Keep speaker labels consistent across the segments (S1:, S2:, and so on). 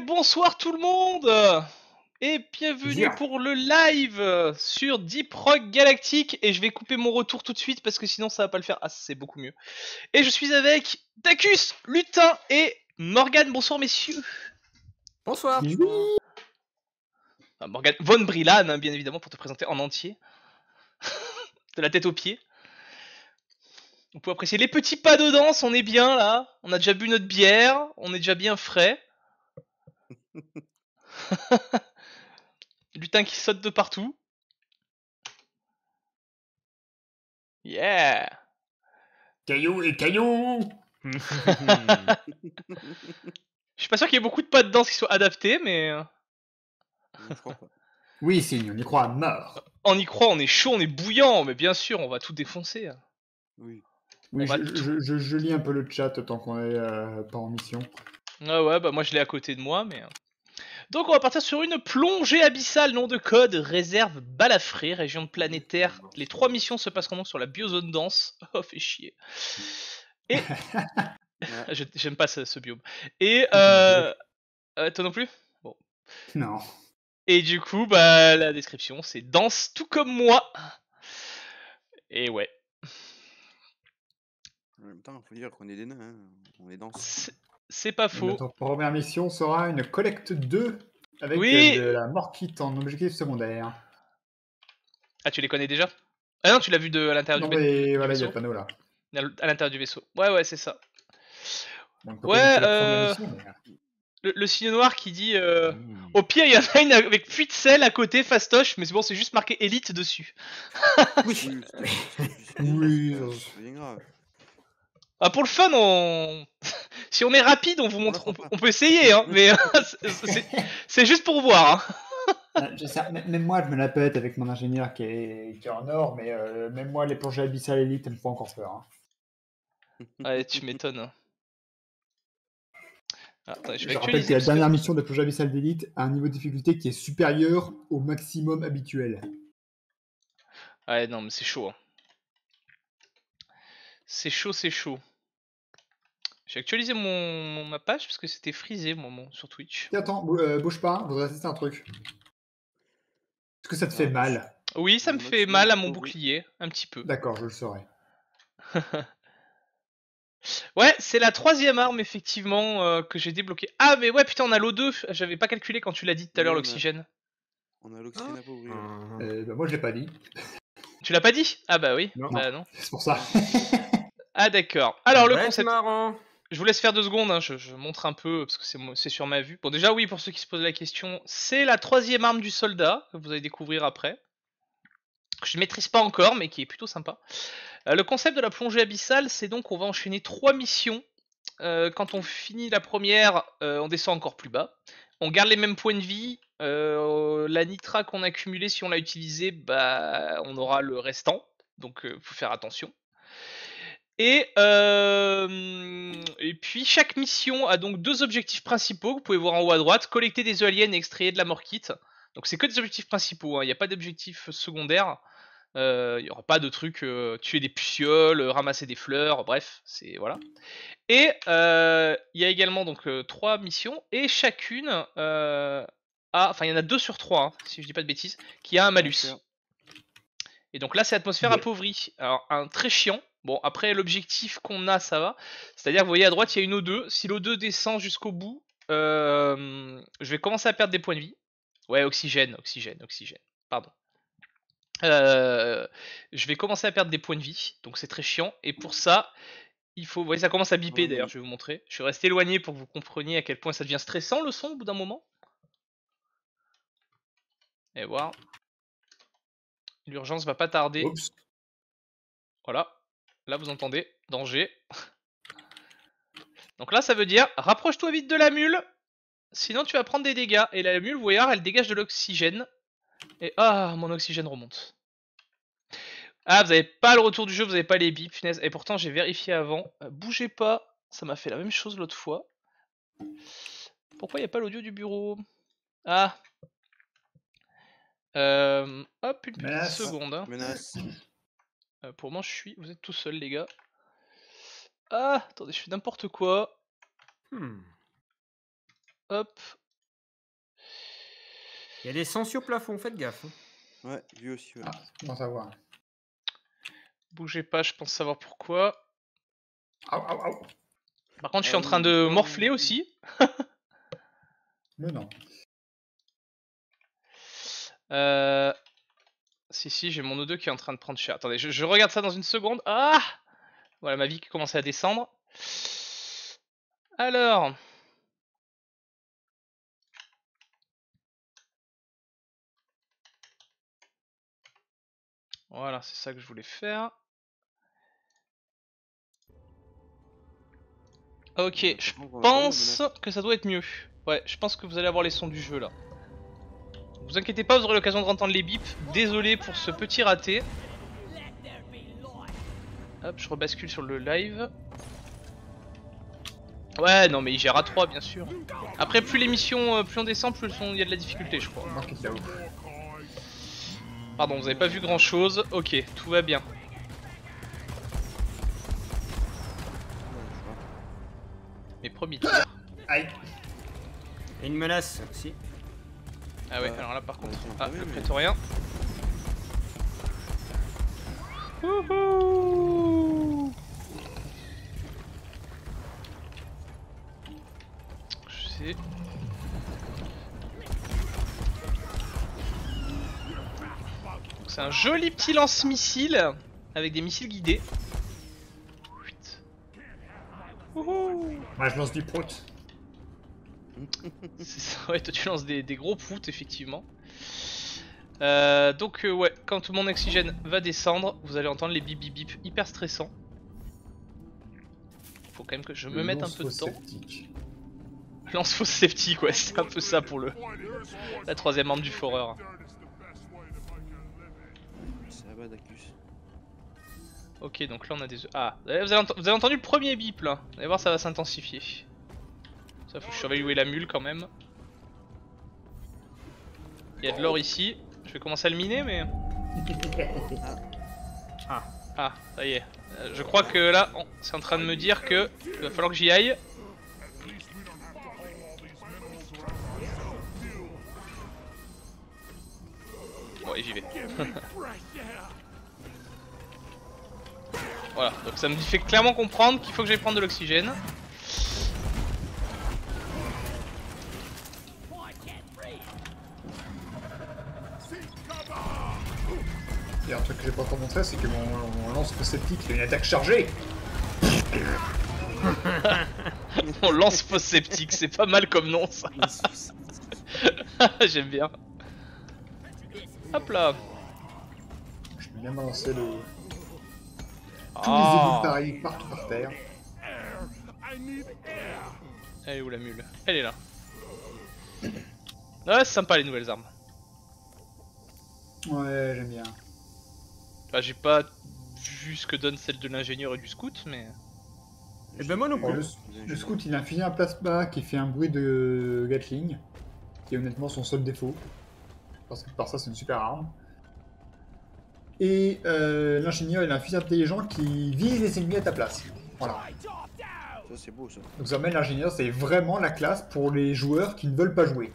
S1: bonsoir tout le monde et bienvenue pour le live sur Deep Rock Galactic. Et je vais couper mon retour tout de suite parce que sinon ça va pas le faire. Ah, c'est beaucoup mieux. Et je suis avec Dacus, Lutin et Morgane. Bonsoir messieurs.
S2: Bonsoir.
S1: Morgane Von Brillan, hein, bien évidemment, pour te présenter en entier. De la tête aux pieds. On peut apprécier les petits pas de danse, on est bien là. On a déjà bu notre bière, on est déjà bien frais. Lutin qui saute de partout. Yeah.
S3: Caillou et caillou.
S1: Je suis pas sûr qu'il y ait beaucoup de pas de danse qui soient adaptés, mais...
S2: Je crois pas.
S3: Oui, Signe, on y croit à mort.
S1: On y croit, on est chaud, on est bouillant, mais bien sûr, on va tout défoncer.
S2: Oui.
S3: Oui, je lis un peu le chat tant qu'on est pas en mission.
S1: Ah ouais, bah moi je l'ai à côté de moi, mais... Donc on va partir sur une plongée abyssale, nom de code, réserve Balafré, région planétaire. Les 3 missions se passeront donc sur la biozone dense. Oh, fait chier. Et... J'aime pas ce biome. Et toi non plus? Bon.
S3: Non.
S1: Et du coup, bah la description c'est danse tout comme moi. Et ouais.
S2: En même temps, faut dire qu'on est des nains, hein. On est dense.
S1: C'est pas faux.
S3: Notre première mission sera une collecte 2 avec
S1: Oui.
S3: de la morkite en objectif secondaire.
S1: Ah, tu les connais déjà? Ah non, tu l'as vu à l'intérieur du
S3: mais voilà, il y
S1: vaisseau.
S3: a le panneau là.
S1: À l'intérieur du vaisseau. Ouais, c'est ça.
S3: Donc, on peut
S1: Ouais,
S3: la première mission, mais...
S1: le signe noir qui dit au pire, il y en a une avec puits de sel à côté, fastoche, mais c'est bon, c'est juste marqué élite dessus.
S2: Oui,
S3: oui,
S2: c'est bien grave.
S1: Ah, pour le fun, si on est rapide, on vous montre, on peut essayer, hein, mais c'est juste pour voir. Hein.
S3: Même moi, je me la pète avec mon ingénieur qui est en or, mais même moi, les plongées abyssales élites, elles me font encore peur. Hein.
S1: Ouais, tu m'étonnes. Attends,
S3: je rappelle que la dernière mission de plongée abyssale d'élite a un niveau de difficulté qui est supérieur au maximum habituel.
S1: Ouais, non, mais c'est chaud. Hein. C'est chaud, c'est chaud. J'ai actualisé ma page parce que c'était frisé sur Twitch.
S3: Et attends, bouge pas, je voudrais tester un truc. Est-ce que ça te fait mal?
S1: Oui, ça me fait mal à mon bouclier, un petit peu.
S3: D'accord, je le saurai.
S1: Ouais, c'est la 3ème arme effectivement que j'ai débloquée. Ah mais ouais putain on a l'O2, j'avais pas calculé quand tu l'as dit tout à l'heure l'oxygène.
S2: On a l'oxygène appauvri.
S3: Bah moi je l'ai pas dit.
S1: Tu l'as pas dit? Ah bah oui,
S3: non.
S1: bah non.
S3: C'est pour ça.
S1: Ah d'accord. Alors le concept...
S4: marrant.
S1: Je vous laisse faire 2 secondes, hein. Je montre un peu parce que c'est sur ma vue. Bon déjà oui, pour ceux qui se posent la question, c'est la 3ème arme du soldat que vous allez découvrir après. Que je maîtrise pas encore mais qui est plutôt sympa. Le concept de la plongée abyssale, c'est donc on va enchaîner 3 missions. Quand on finit la première, on descend encore plus bas. On garde les mêmes points de vie. La nitra qu'on a accumulée, si on l'a utilisée, bah, on aura le restant. Donc, faut faire attention. Et puis, chaque mission a donc 2 objectifs principaux. Vous pouvez voir en haut à droite. Collecter des œufs aliens et extraire de la morkite. Donc, c'est que des objectifs principaux. Hein. Il n'y a pas d'objectifs secondaires. Il n'y aura pas de trucs tuer des pucioles, ramasser des fleurs, bref, c'est voilà. Et il y a également donc 3 missions et chacune enfin il y en a 2 sur 3 hein, si je dis pas de bêtises, qui a un malus. Et donc là c'est atmosphère appauvrie. Alors un très chiant. Bon après l'objectif qu'on a ça va. C'est-à-dire vous voyez à droite il y a une O2. Si l'O2 descend jusqu'au bout, je vais commencer à perdre des points de vie. Ouais oxygène. Pardon. Je vais commencer à perdre des points de vie, donc c'est très chiant. Et pour ça, il faut... Vous voyez, ça commence à biper d'ailleurs, je vais vous montrer. Je suis resté éloigné pour que vous compreniez à quel point ça devient stressant le son au bout d'un moment. Et voir. L'urgence va pas tarder.
S3: Oups.
S1: Voilà. Là vous entendez, danger. Donc là ça veut dire, rapproche-toi vite de la mule, sinon tu vas prendre des dégâts. Et la mule, vous voyez, elle dégage de l'oxygène. Et ah, mon oxygène remonte. Ah, vous avez pas le retour du jeu, vous avez pas les bips, finesse. Et pourtant, j'ai vérifié avant. Bougez pas, ça m'a fait la même chose l'autre fois. Pourquoi il n'y a pas l'audio du bureau? Ah. Hop, une petite seconde. Hein.
S2: Menace.
S1: Pour moi, vous êtes tout seul, les gars. Ah, attendez, je fais n'importe quoi. Hop.
S4: Il y a des sens au plafond, faites gaffe. Hein.
S2: Ouais, vu aussi. Ouais.
S3: Ah, comment savoir.
S1: Bougez pas, je pense savoir pourquoi.
S3: Au, au, au.
S1: Par contre, je suis
S2: Ah
S1: en train
S2: oui,
S1: de
S2: putain.
S1: morfler aussi.
S3: Mais non.
S1: Si, j'ai mon O2 qui est en train de prendre cher. Attendez, je regarde ça dans une seconde. Ah! Voilà, ma vie qui commence à descendre. Alors... Voilà, c'est ça que je voulais faire. Ok, je pense que ça doit être mieux. Ouais, je pense que vous allez avoir les sons du jeu là. Vous inquiétez pas, vous aurez l'occasion de entendre les bips. Désolé pour ce petit raté. Hop, je rebascule sur le live. Ouais, non mais il gère à 3 bien sûr. Après, plus l'émission, plus on descend, plus il y a de la difficulté, je crois.
S3: Marqué ça où.
S1: Pardon, vous avez pas vu grand chose. Ok, tout va bien. Mes premiers tirs.
S3: Aïe.
S4: Et une menace aussi.
S1: Ah ouais,
S2: Ouais.
S1: alors là par contre,
S2: Ouais, c'est un
S1: ah,
S2: peu
S1: le
S2: mieux, mais-
S1: prétorien. Wouhou! Je sais. C'est un joli petit lance-missile avec des missiles guidés. Wouhou!
S3: Moi, je lance du prout.
S1: C'est ça, ouais, toi tu lances des gros proutes effectivement. Donc ouais, quand mon oxygène va descendre, vous allez entendre les bip bip bip hyper stressants. Faut quand même que je me mette un peu de temps.
S3: Sceptique.
S1: Lance fausse sceptique, ouais, c'est un peu ça pour la troisième arme du Foreur.
S2: C'est Abadacus.
S1: Ok, donc là on a des... Ah, vous avez entendu le premier bip là. Vous allez voir, ça va s'intensifier. Ça, faut que je surveille où est la mule quand même. Il y a de l'or ici. Je vais commencer à le miner, mais... Ah, ça y est. Je crois que là, c'est en train de me dire que il va falloir que j'y aille. Bon, et j'y vais. Voilà, donc ça me fait clairement comprendre qu'il faut que j'aille prendre de l'oxygène.
S3: Il y a un truc que j'ai pas encore montré, c'est que mon lance sceptique il a une attaque chargée.
S1: On lance fausse sceptique, c'est pas mal comme nom ça. J'aime bien. Hop là.
S3: Je peux bien balancer le... Tous les
S1: Ah.
S3: éboulis pareils partout par terre.
S1: Elle est où la mule? Elle est là. Ouais, c'est sympa les nouvelles armes.
S3: Ouais, j'aime bien.
S1: Bah, j'ai pas vu ce que donne celle de l'ingénieur et du scout, mais...
S4: Et ben moi non
S3: Bon,
S4: plus.
S3: le scout il a un fusil à plasma qui fait un bruit de Gatling, qui est honnêtement son seul défaut. Parce que par ça c'est une super arme. Et l'ingénieur il a un fusil intelligent qui vise les ennemis à ta place. Voilà.
S2: Ça, c'est beau ça.
S3: Donc ça l'ingénieur c'est vraiment la classe pour les joueurs qui ne veulent pas jouer.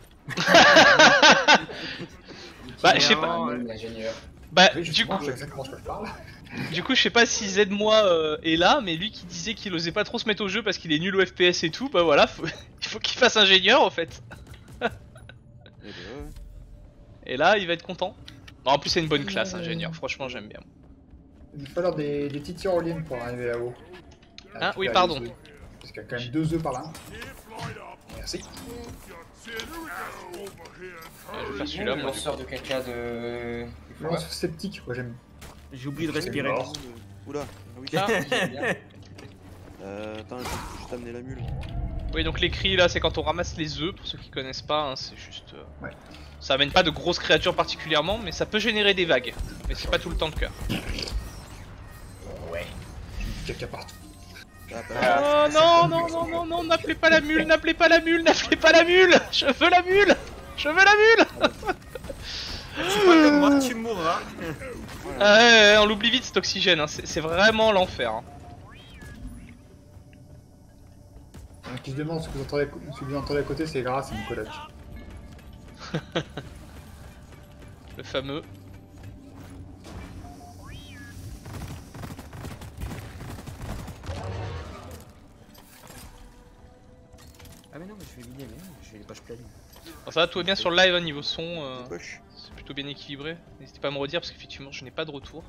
S1: Bah, je sais pas.
S5: L'ingénieur.
S1: Bah,
S3: Oui,
S1: du
S3: justement,
S1: coup,
S3: je sais exactement ce que je parle.
S1: je sais pas si Z-moi est là, mais lui qui disait qu'il osait pas trop se mettre au jeu parce qu'il est nul au FPS et tout, bah voilà, il faut qu'il fasse ingénieur en fait.
S2: Et bah ouais.
S1: Et là, il va être content. Non, en plus, c'est une bonne classe, ingénieur, franchement, j'aime bien.
S3: Il va falloir des petites tyroliennes pour arriver là-haut.
S1: Ah, oui,
S3: récupérer
S1: pardon.
S3: les œufs. Parce qu'il y a quand même 2 œufs par là. Merci.
S1: Je vais faire celui-là, moi.
S5: Lanceur de caca de...
S3: Lance sceptique, moi j'aime.
S4: J'ai oublié de respirer.
S3: mort.
S2: Oula. Ah oui.
S1: Ah.
S2: Attends, je vais juste amener la mule.
S1: Oui, donc les cris là, c'est quand on ramasse les œufs, pour ceux qui connaissent pas, hein, c'est juste...
S3: Ouais.
S1: Ça amène pas de grosses créatures particulièrement, mais ça peut générer des vagues. Mais c'est pas tout le temps le cas.
S3: Ouais. Caca partout.
S1: Oh non, non, non, non, non, n'appelez pas la mule, n'appelez pas la mule, n'appelez pas la mule! Je veux la mule! Je veux la mule!
S4: Tu peux comme moi, tu mourras.
S1: Ah ouais, on l'oublie vite cet oxygène, hein. C'est vraiment l'enfer. Hein.
S3: Qui se demande ce que vous entendez à côté, c'est grâce à mon coloc.
S1: fameux.
S4: Ah mais non, mais je vais vider, mais j'ai les poches pleines.
S1: Bon, ça va, tout va bien sur le live, hein, niveau son,
S2: Des poches.
S1: c'est plutôt bien équilibré. N'hésitez pas à me redire parce qu'effectivement je n'ai pas de retour.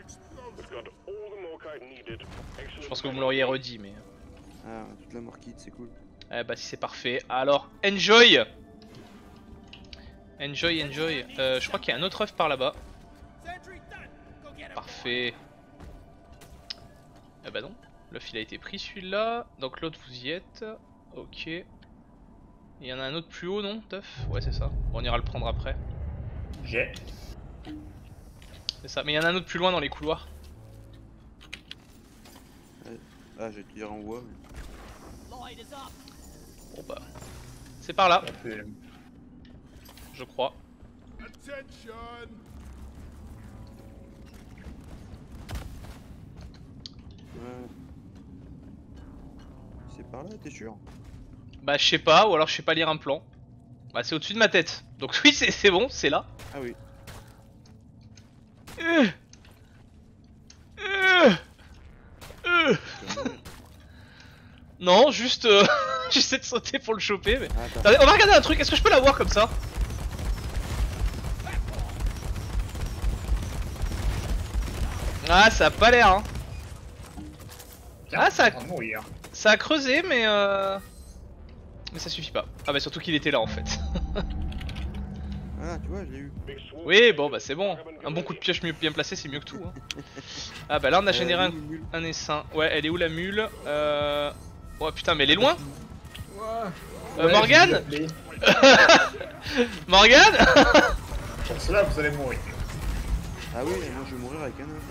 S1: Je pense que vous me l'auriez redit, mais...
S2: Ah, toute la mort kit, c'est cool.
S1: Eh bah si c'est parfait. Alors, enjoy. Enjoy, enjoy. Je crois qu'il y a un autre œuf par là-bas. Parfait. Eh bah non, l'œuf il a été pris celui-là. Donc l'autre vous y êtes. Ok. Il y en a un autre plus haut, non, d'œuf? Ouais, c'est ça. Bon, on ira le prendre après.
S3: J'ai.
S1: C'est ça. Mais il y en a un autre plus loin dans les couloirs.
S2: Ah, je vais te dire en voix. Mais...
S1: Bon bah. C'est par là, je crois.
S2: Ouais. C'est par là, t'es sûr?
S1: Bah je sais pas, ou alors je sais pas lire un plan. Bah c'est au-dessus de ma tête. Donc oui, c'est bon, c'est là.
S2: Ah oui.
S1: Non, juste j'essaie de sauter pour le choper. Mais...
S2: Attends.
S1: Attendez, on va regarder un truc, est-ce que je peux l'avoir comme ça? Ah, ça a pas l'air, hein. Ah, ça a...
S3: mourir.
S1: ça a creusé, mais ça suffit pas. Ah bah surtout qu'il était là en fait.
S2: Ah, tu vois, je l'ai eu.
S1: Oui, bon bah c'est bon. Un bon coup de pioche mieux bien placé, c'est mieux que tout. Hein. Ah bah là on a généré un essaim. Ouais, elle est où la mule? Oh putain, mais elle est loin. Morgane. Morgane.
S3: Pour cela, vous allez mourir.
S2: Ah oui, moi je vais mourir avec un œuf.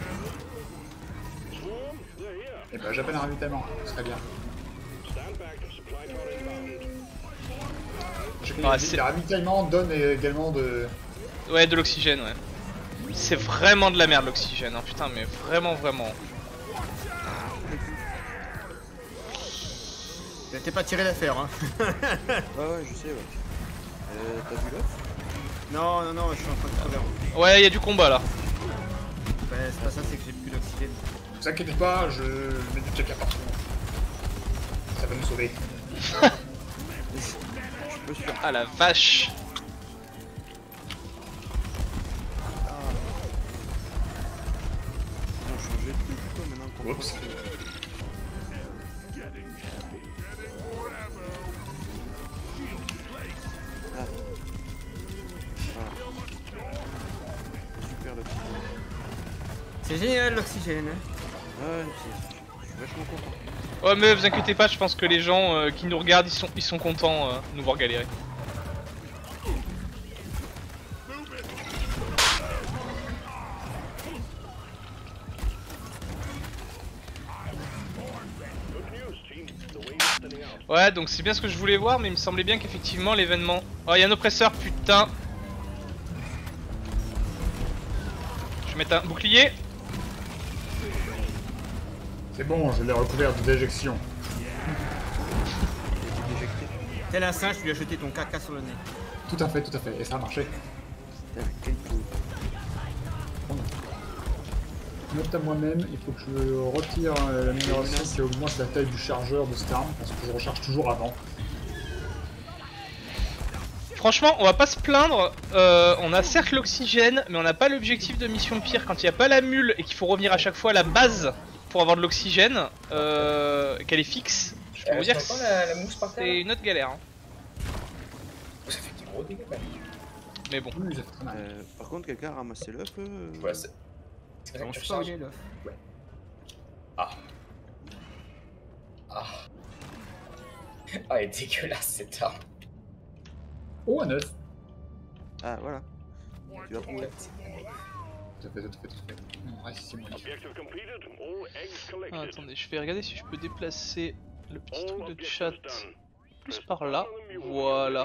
S3: Et bah, j'appelle un ravitaillement, ce serait bien.
S1: Ah, c'est-
S3: Le ravitaillement donne également de.
S1: Ouais, de l'oxygène, ouais. C'est vraiment de la merde l'oxygène, hein. Putain, mais vraiment, vraiment.
S4: T'es pas tiré d'affaire, hein.
S2: Ah ouais, je sais, ouais. T'as vu l'œuf?
S4: Non, non, non, je suis en train de crever.
S1: Ouais, y a du combat là.
S4: Bah, c'est pas ça, c'est que j'ai plus d'oxygène.
S3: Ne vous inquiétez pas, je mets du checker partout. Ça va nous sauver.
S2: Je suis pas sûr.
S1: Ah la vache.
S2: Ils ont changé de truc quoi maintenant qu'on
S3: Oups.
S2: Ah. Voilà. Super l'œuf.
S4: C'est génial l'oxygène. Hein.
S2: Ah ouais, je suis vachement content.
S1: Ouais, mais vous inquiétez pas, je pense que les gens qui nous regardent, ils sont contents de nous voir galérer. Ouais, donc c'est bien ce que je voulais voir, mais il me semblait bien qu'effectivement l'événement... Oh, il y a un oppresseur, putain. Je vais mettre un bouclier.
S3: C'est bon, je l'ai recouvert de déjection.
S2: Déjecté.
S4: Tel un singe, tu lui as jeté ton caca sur le nez.
S3: Tout à fait, et ça a marché.
S2: Putain, quel coup.
S3: Note à moi-même, il faut que je retire l'amélioration qui augmente la taille du chargeur de cette arme, parce que je recharge toujours avant.
S1: Franchement, on va pas se plaindre, on a certes l'oxygène, mais on n'a pas l'objectif de mission pire. Quand il n'y a pas la mule et qu'il faut revenir à chaque fois à la base pour avoir de l'oxygène, qu'elle est fixe, je peux vous dire que
S5: la mousse par terre.
S1: c'est une autre galère. Hein.
S5: Ça fait des gros dégâts.
S1: Mais bon.
S3: Oui, ça fait très mal.
S2: Par contre, quelqu'un a ramassé l'œuf
S5: Ouais, c'est vrai
S4: On
S5: que
S4: se
S5: je
S4: pas où
S5: charge.
S4: il est, l'œuf.
S5: Ah. Ah. Ah, elle est dégueulasse cette arme.
S3: Oh, un œuf.
S2: Ah, voilà. Tu vas prendre.
S3: Tout à fait. Non, reste ici, moi.
S1: Ah, attendez, je vais regarder si je peux déplacer le petit truc de chat plus par là. Voilà.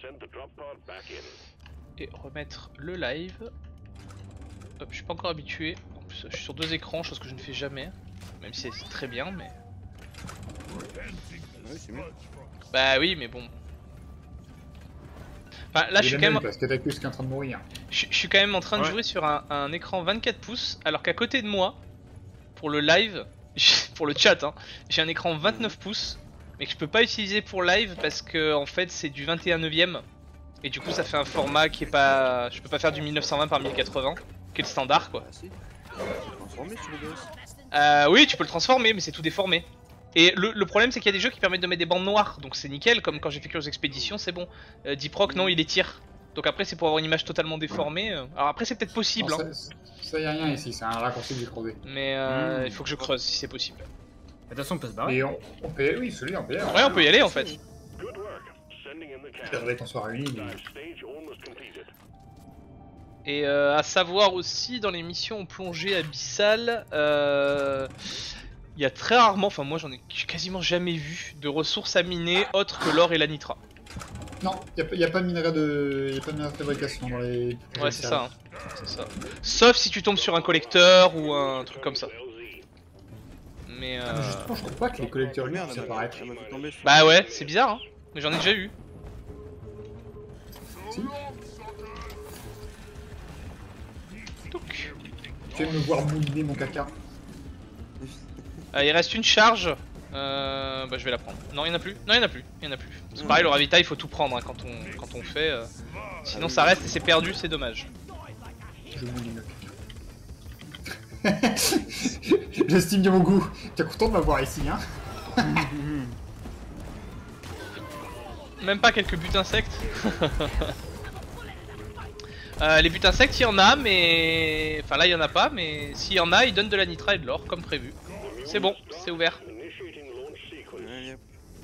S1: Et remettre le live. Hop, je suis pas encore habitué. En plus, je suis sur deux écrans, chose que je ne fais jamais. Même si c'est très bien, mais...
S2: Ouais, c'est mieux.
S1: Bah oui, mais bon. Enfin, là, je suis quand même.
S3: Parce que Tactus qui est en train de mourir.
S1: Je suis quand même en train de
S4: Ouais.
S1: jouer sur un écran 24 pouces, alors qu'à côté de moi, pour le live, pour le chat, hein, j'ai un écran 29 pouces, mais que je peux pas utiliser pour live parce que en fait c'est du 21/9ème, et du coup ça fait un format qui est pas. Je peux pas faire du 1920 par 1080, qui est le standard quoi.
S2: Ah si. Tu peux transformer sur le DS.
S1: Oui, tu peux le transformer, mais c'est tout déformé. Et le problème c'est qu'il y a des jeux qui permettent de mettre des bandes noires, donc c'est nickel, comme quand j'ai fait Curious Expedition, c'est bon. Deep Rock, non, il les tire. Donc après c'est pour avoir une image totalement déformée. Alors après c'est peut-être possible,
S3: Non,
S1: hein,
S3: ça y a rien ici, c'est un raccourci du crevé.
S1: mais il faut que je creuse si c'est possible.
S4: De toute façon, on peut se barrer.
S3: Mais on peut, oui, celui-là, on peut y aller.
S1: Ouais, on peut y aller en fait.
S3: J'aimerais qu'on soit réunis, mais...
S1: Et à savoir aussi, dans les missions plongée abyssale, il y a très rarement, enfin moi j'en ai quasiment jamais vu, de ressources à miner autres que l'or et la nitra.
S3: Non, y a pas de minerai de fabrication dans les...
S1: Ouais, c'est ça, hein. C'est ça. Sauf si tu tombes sur un collecteur ou un truc comme ça. Mais
S3: Justement, je trouve pas que les collecteurs
S2: Merde,
S3: puissent apparaître.
S2: elle m'a fait tomber sur...
S1: bah ouais, c'est bizarre, hein. Mais j'en ai déjà eu.
S3: Si.
S1: Touc.
S3: Tu veux me voir mouliner mon caca?
S1: Il reste une charge. Bah je vais la prendre. Non, il y en a plus. Non, il y en a plus. Il y en a plus. C'est pareil, le ravitail, il faut tout prendre hein, quand on fait. Sinon ça reste et c'est perdu, c'est dommage.
S3: Je mouline le caca. J'estime bien mon goût. T'es content de m'avoir ici, hein?
S1: Même pas quelques buts insectes. Les buts insectes, il y en a, mais... Enfin là, il y en a pas, mais s'il y en a, ils donnent de la nitra et de l'or, comme prévu. C'est bon, c'est ouvert.
S2: Allez, hop.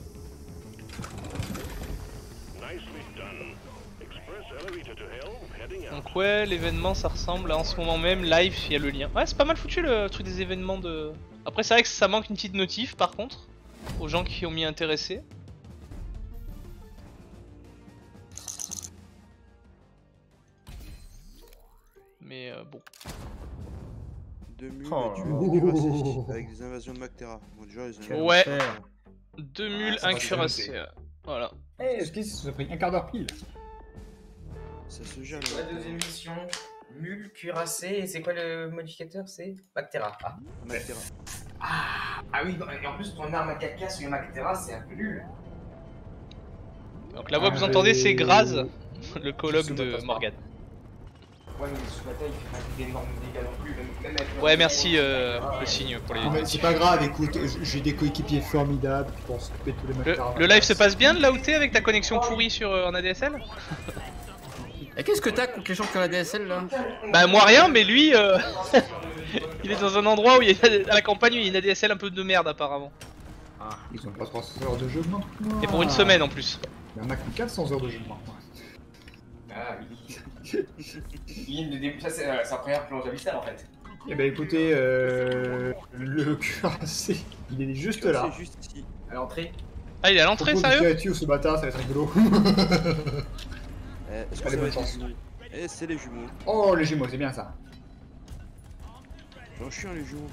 S1: Donc ouais, l'événement, ça ressemble à en ce moment même, live, il y a le lien. Ouais, c'est pas mal foutu le truc des événements de... Après, c'est vrai que ça manque une petite notif, par contre, aux gens qui ont m'y intéressé. Mais bon.
S2: 2000
S4: Oh.
S2: cuirassés avec des invasions de Mactera. Bon, déjà, ils ont...
S1: Ouais.
S4: Faire.
S1: 2 mules,
S3: ça
S1: un
S3: va se
S1: cuirassé.
S3: noter.
S1: Voilà.
S3: Eh, est-ce que ça a pris un quart d'heure pile?
S2: Ça se gère.
S5: La deuxième mission, mule, cuirassé, et c'est quoi le modificateur? C'est Bactera. Ah.
S2: Mactera.
S5: Ah oui, et en plus ton arme à caca sur Bactera, c'est un peu nul.
S1: Donc la voix que vous entendez, c'est Graz, le colloque de Morgane.
S5: Ouais, mais sous la taille, il fait pas d'énormes dégâts non plus. Même avec
S1: Ouais, merci le signe pour les...
S3: Non, mais c'est pas grave, écoute, j'ai des coéquipiers formidables qui pourront s'occuper de tous les matériaux.
S1: Le live se passe bien de là où t'es avec ta connexion pourrie sur en ADSL?
S4: Et qu'est-ce que t'as contre les gens qui ont la DSL là?
S1: Bah moi rien, mais lui, il est dans un endroit où il y a, à la campagne où il y a une ADSL un peu de merde apparemment.
S3: Ils ont pas 300 heures de jeu maintenant.
S1: Et pour une semaine en plus.
S3: Il y en a que 400 heures de jeu maintenant.
S5: Ah oui. Ligne de début, ça c'est sa première plonge abyssale en fait.
S3: Eh ben écoutez, le cuirassé, il est juste là.
S2: C'est juste ici.
S5: À l'entrée.
S1: Ah il est à l'entrée,
S3: Propose
S1: sérieux?
S3: de ce bâtard, ça va être rigolo.
S2: Est-ce que
S3: Allez,
S2: ça va
S3: bonne
S2: être
S3: chance.
S2: les jumeaux? Eh, c'est les jumeaux.
S3: Oh, les jumeaux, c'est bien ça.
S2: J'en chien les jumeaux.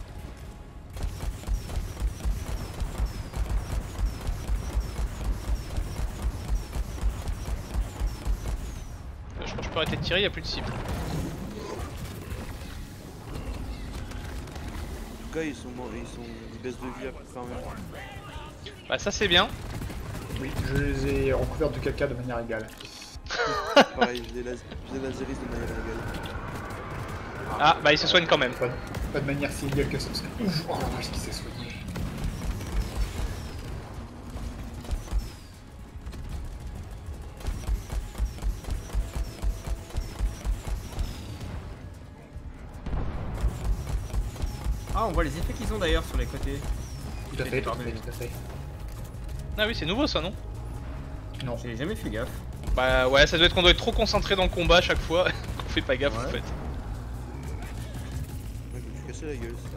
S1: Je crois que je peux arrêter de tirer, il n'y a plus de cible.
S2: En tout cas, ils baissent de vie à peu près en même temps.
S1: Bah ça c'est bien.
S3: Oui, je les ai recouverts de caca de manière égale.
S2: Pareil, je les laserise de manière égale.
S1: Ah bah il se soigne quand même.
S3: Pas de manière si égale que ça, parce que... Ouf, oh la vache, qui s'est soigné.
S4: Ah, on voit les effets qu'ils ont d'ailleurs sur les côtés.
S3: Tout à fait, tout à fait, tout à fait.
S1: Ah oui c'est nouveau ça non?
S3: Non.
S4: J'ai jamais fait gaffe.
S1: Bah ouais ça doit être qu'on doit être trop concentré dans le combat à chaque fois qu'on fait pas gaffe en
S4: Ouais.
S1: fait.
S2: Ouais, je me suis cassé la gueule, c'est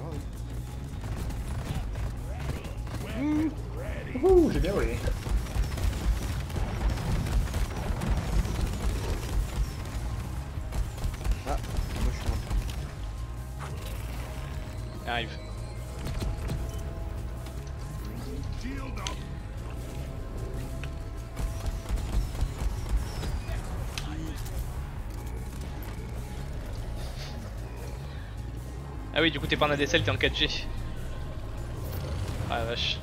S2: grave.
S3: Ouh, j'ai bien volé.
S2: Ah, moi je suis mort.
S1: Arrive. Ah oui, du coup t'es pas en ADSL, t'es en 4G. Ah la vache.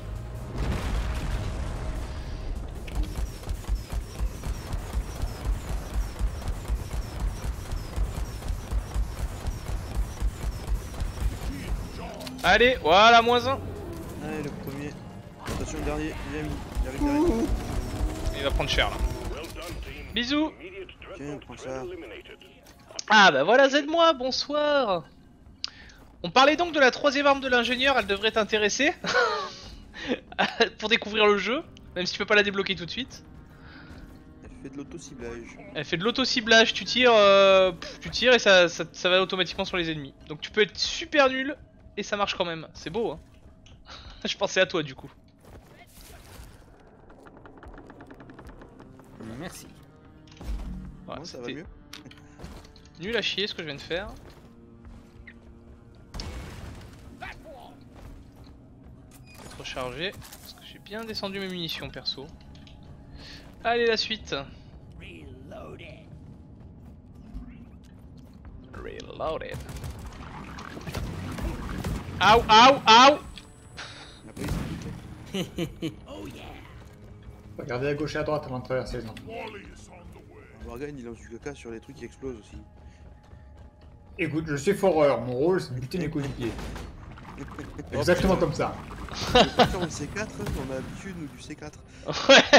S1: Allez, voilà, moins 1.
S2: Allez, le premier. Attention, le dernier, il arrive derrière.
S1: Il va prendre cher là. Bisous.
S2: Tiens, prends ça.
S1: Ah bah voilà, Z-moi, bonsoir. On parlait donc de la troisième arme de l'ingénieur, elle devrait t'intéresser. Pour découvrir le jeu, même si tu peux pas la débloquer tout de suite.
S2: Elle fait de l'auto-ciblage.
S1: Elle fait de l'auto-ciblage, tu tires et ça va automatiquement sur les ennemis. Donc tu peux être super nul et ça marche quand même, c'est beau hein. Je pensais à toi du coup.
S4: Merci.
S1: Ouais,
S2: Moi, ça va
S1: c'était
S2: mieux.
S1: nul à chier ce que je viens de faire. Recharger, parce que j'ai bien descendu mes munitions perso. Allez la suite. Reloaded. Aouh, aouh, aouh.
S2: Après, il s'est quitté.
S3: Regardez à gauche et à droite avant de traverser les zones.
S2: Morgan, il lance du caca sur les trucs qui explosent aussi.
S3: Écoute, je suis foreur, mon rôle c'est de buter mes coéquipiers. Exactement comme ça.
S2: Sur le C4, on a l'habitude, nous, du C4.
S1: Ouais.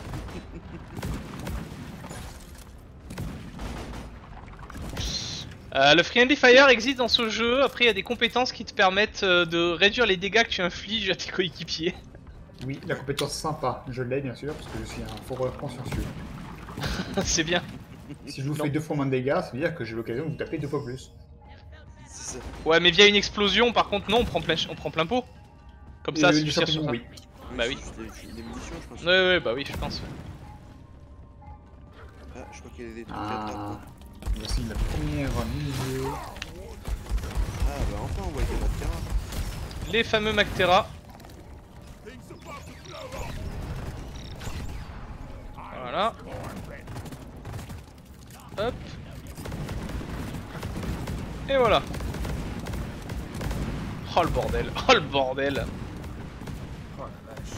S1: Le Friendly Fire existe dans ce jeu, après il y a des compétences qui te permettent de réduire les dégâts que tu infliges à tes coéquipiers.
S3: Oui, la compétence sympa, je l'ai bien sûr, parce que je suis un foreur consciencieux.
S1: C'est bien.
S3: Si je vous
S1: Non.
S3: fais 2 fois moins de dégâts, ça veut dire que j'ai l'occasion de vous taper 2 fois plus.
S2: C'est ça.
S1: Ouais mais via une explosion par contre non, on prend plein pot. Comme ça si
S3: les
S1: tu tires sur
S3: champignons,
S1: ça.
S3: oui.
S1: Bah oui.
S2: C'est des munitions, je pense.
S1: Ouais bah oui je pense.
S2: Ah, je crois qu'il y a des trucs
S3: Ah,
S2: là.
S3: voici la première milieu.
S2: Ah, bah enfin, on voit qu'il y a pas de terrain.
S1: Les fameux Mactera. Voilà. Hop. Et voilà. Oh le bordel, oh le bordel.
S4: Oh la vache.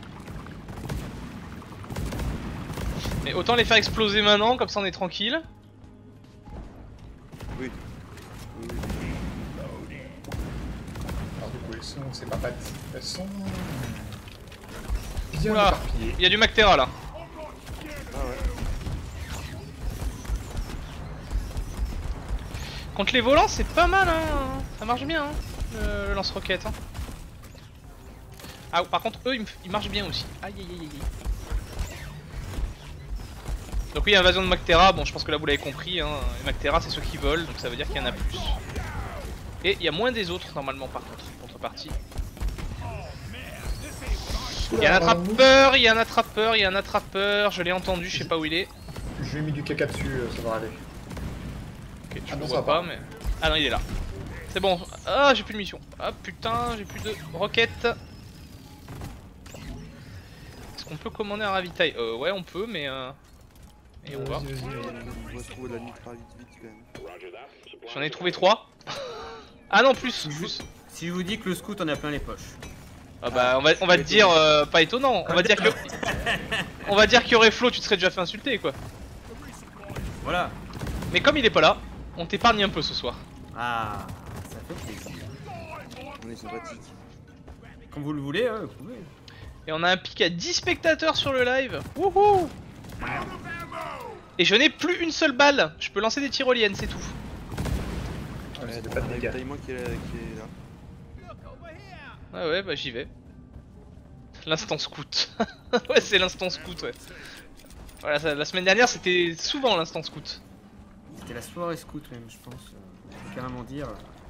S1: Mais autant les faire exploser maintenant, comme ça on est tranquille.
S2: Oui. Oui, oui.
S3: Alors du coup, elles sont, c'est pas bâti. Elles sont bien
S1: Oula.
S3: éparpillées.
S1: Il y a du Mactera là.
S2: Ah ouais.
S1: Contre les volants c'est pas mal hein. Ça marche bien hein. Le lance-roquette hein. Ah par contre eux ils marchent bien aussi. Aïe aïe aïe aïe. Donc oui invasion de Mactera, bon je pense que là vous l'avez compris hein. Les Mactera c'est ceux qui volent donc ça veut dire qu'il y en a plus. Et il y a moins des autres normalement par contre, contrepartie. Il y a un attrapeur, il y a un attrapeur, il y a un attrapeur, je l'ai entendu, je sais pas où il est.
S3: Je lui ai mis du caca dessus, ça va aller.
S1: Ok, je
S3: Ah
S1: le
S3: non,
S1: vois
S3: ça
S1: pas
S3: va.
S1: mais... Ah non il est là. C'est bon, ah j'ai plus de mission. Ah putain, j'ai plus de roquettes. Est-ce qu'on peut commander un ravitail? Ouais on peut mais... Et on va.
S3: Vas-y, vas-y.
S2: On va se trouver de la nitra vite quand même.
S1: J'en ai trouvé 3. Ah non plus,
S4: Si je vous dis que le scout en a plein les poches.
S1: Ah bah on va te dire pas étonnant, on va dire que on va dire qu'il y aurait Flo, tu te serais déjà fait insulter quoi.
S4: Voilà.
S1: Mais comme il est pas là, on t'épargne un peu ce soir.
S4: Ah, ça fait plaisir.
S2: On est sympathique.
S4: Quand vous le voulez, hein, vous pouvez.
S1: Et on a un pic à 10 spectateurs sur le live. Wouhou. Et je n'ai plus une seule balle. Je peux lancer des tyroliennes, c'est tout.
S3: Ah, mais ça fait
S2: On
S3: pas
S2: a
S3: de
S2: un
S3: dégâts.
S2: ravitaillement qui est là.
S1: Ah ouais bah j'y vais. L'instant scout. Ouais c'est l'instant scout ouais. Voilà, la semaine dernière c'était souvent l'instant scout.
S4: C'était la soirée scout même, je pense. Je peux carrément dire.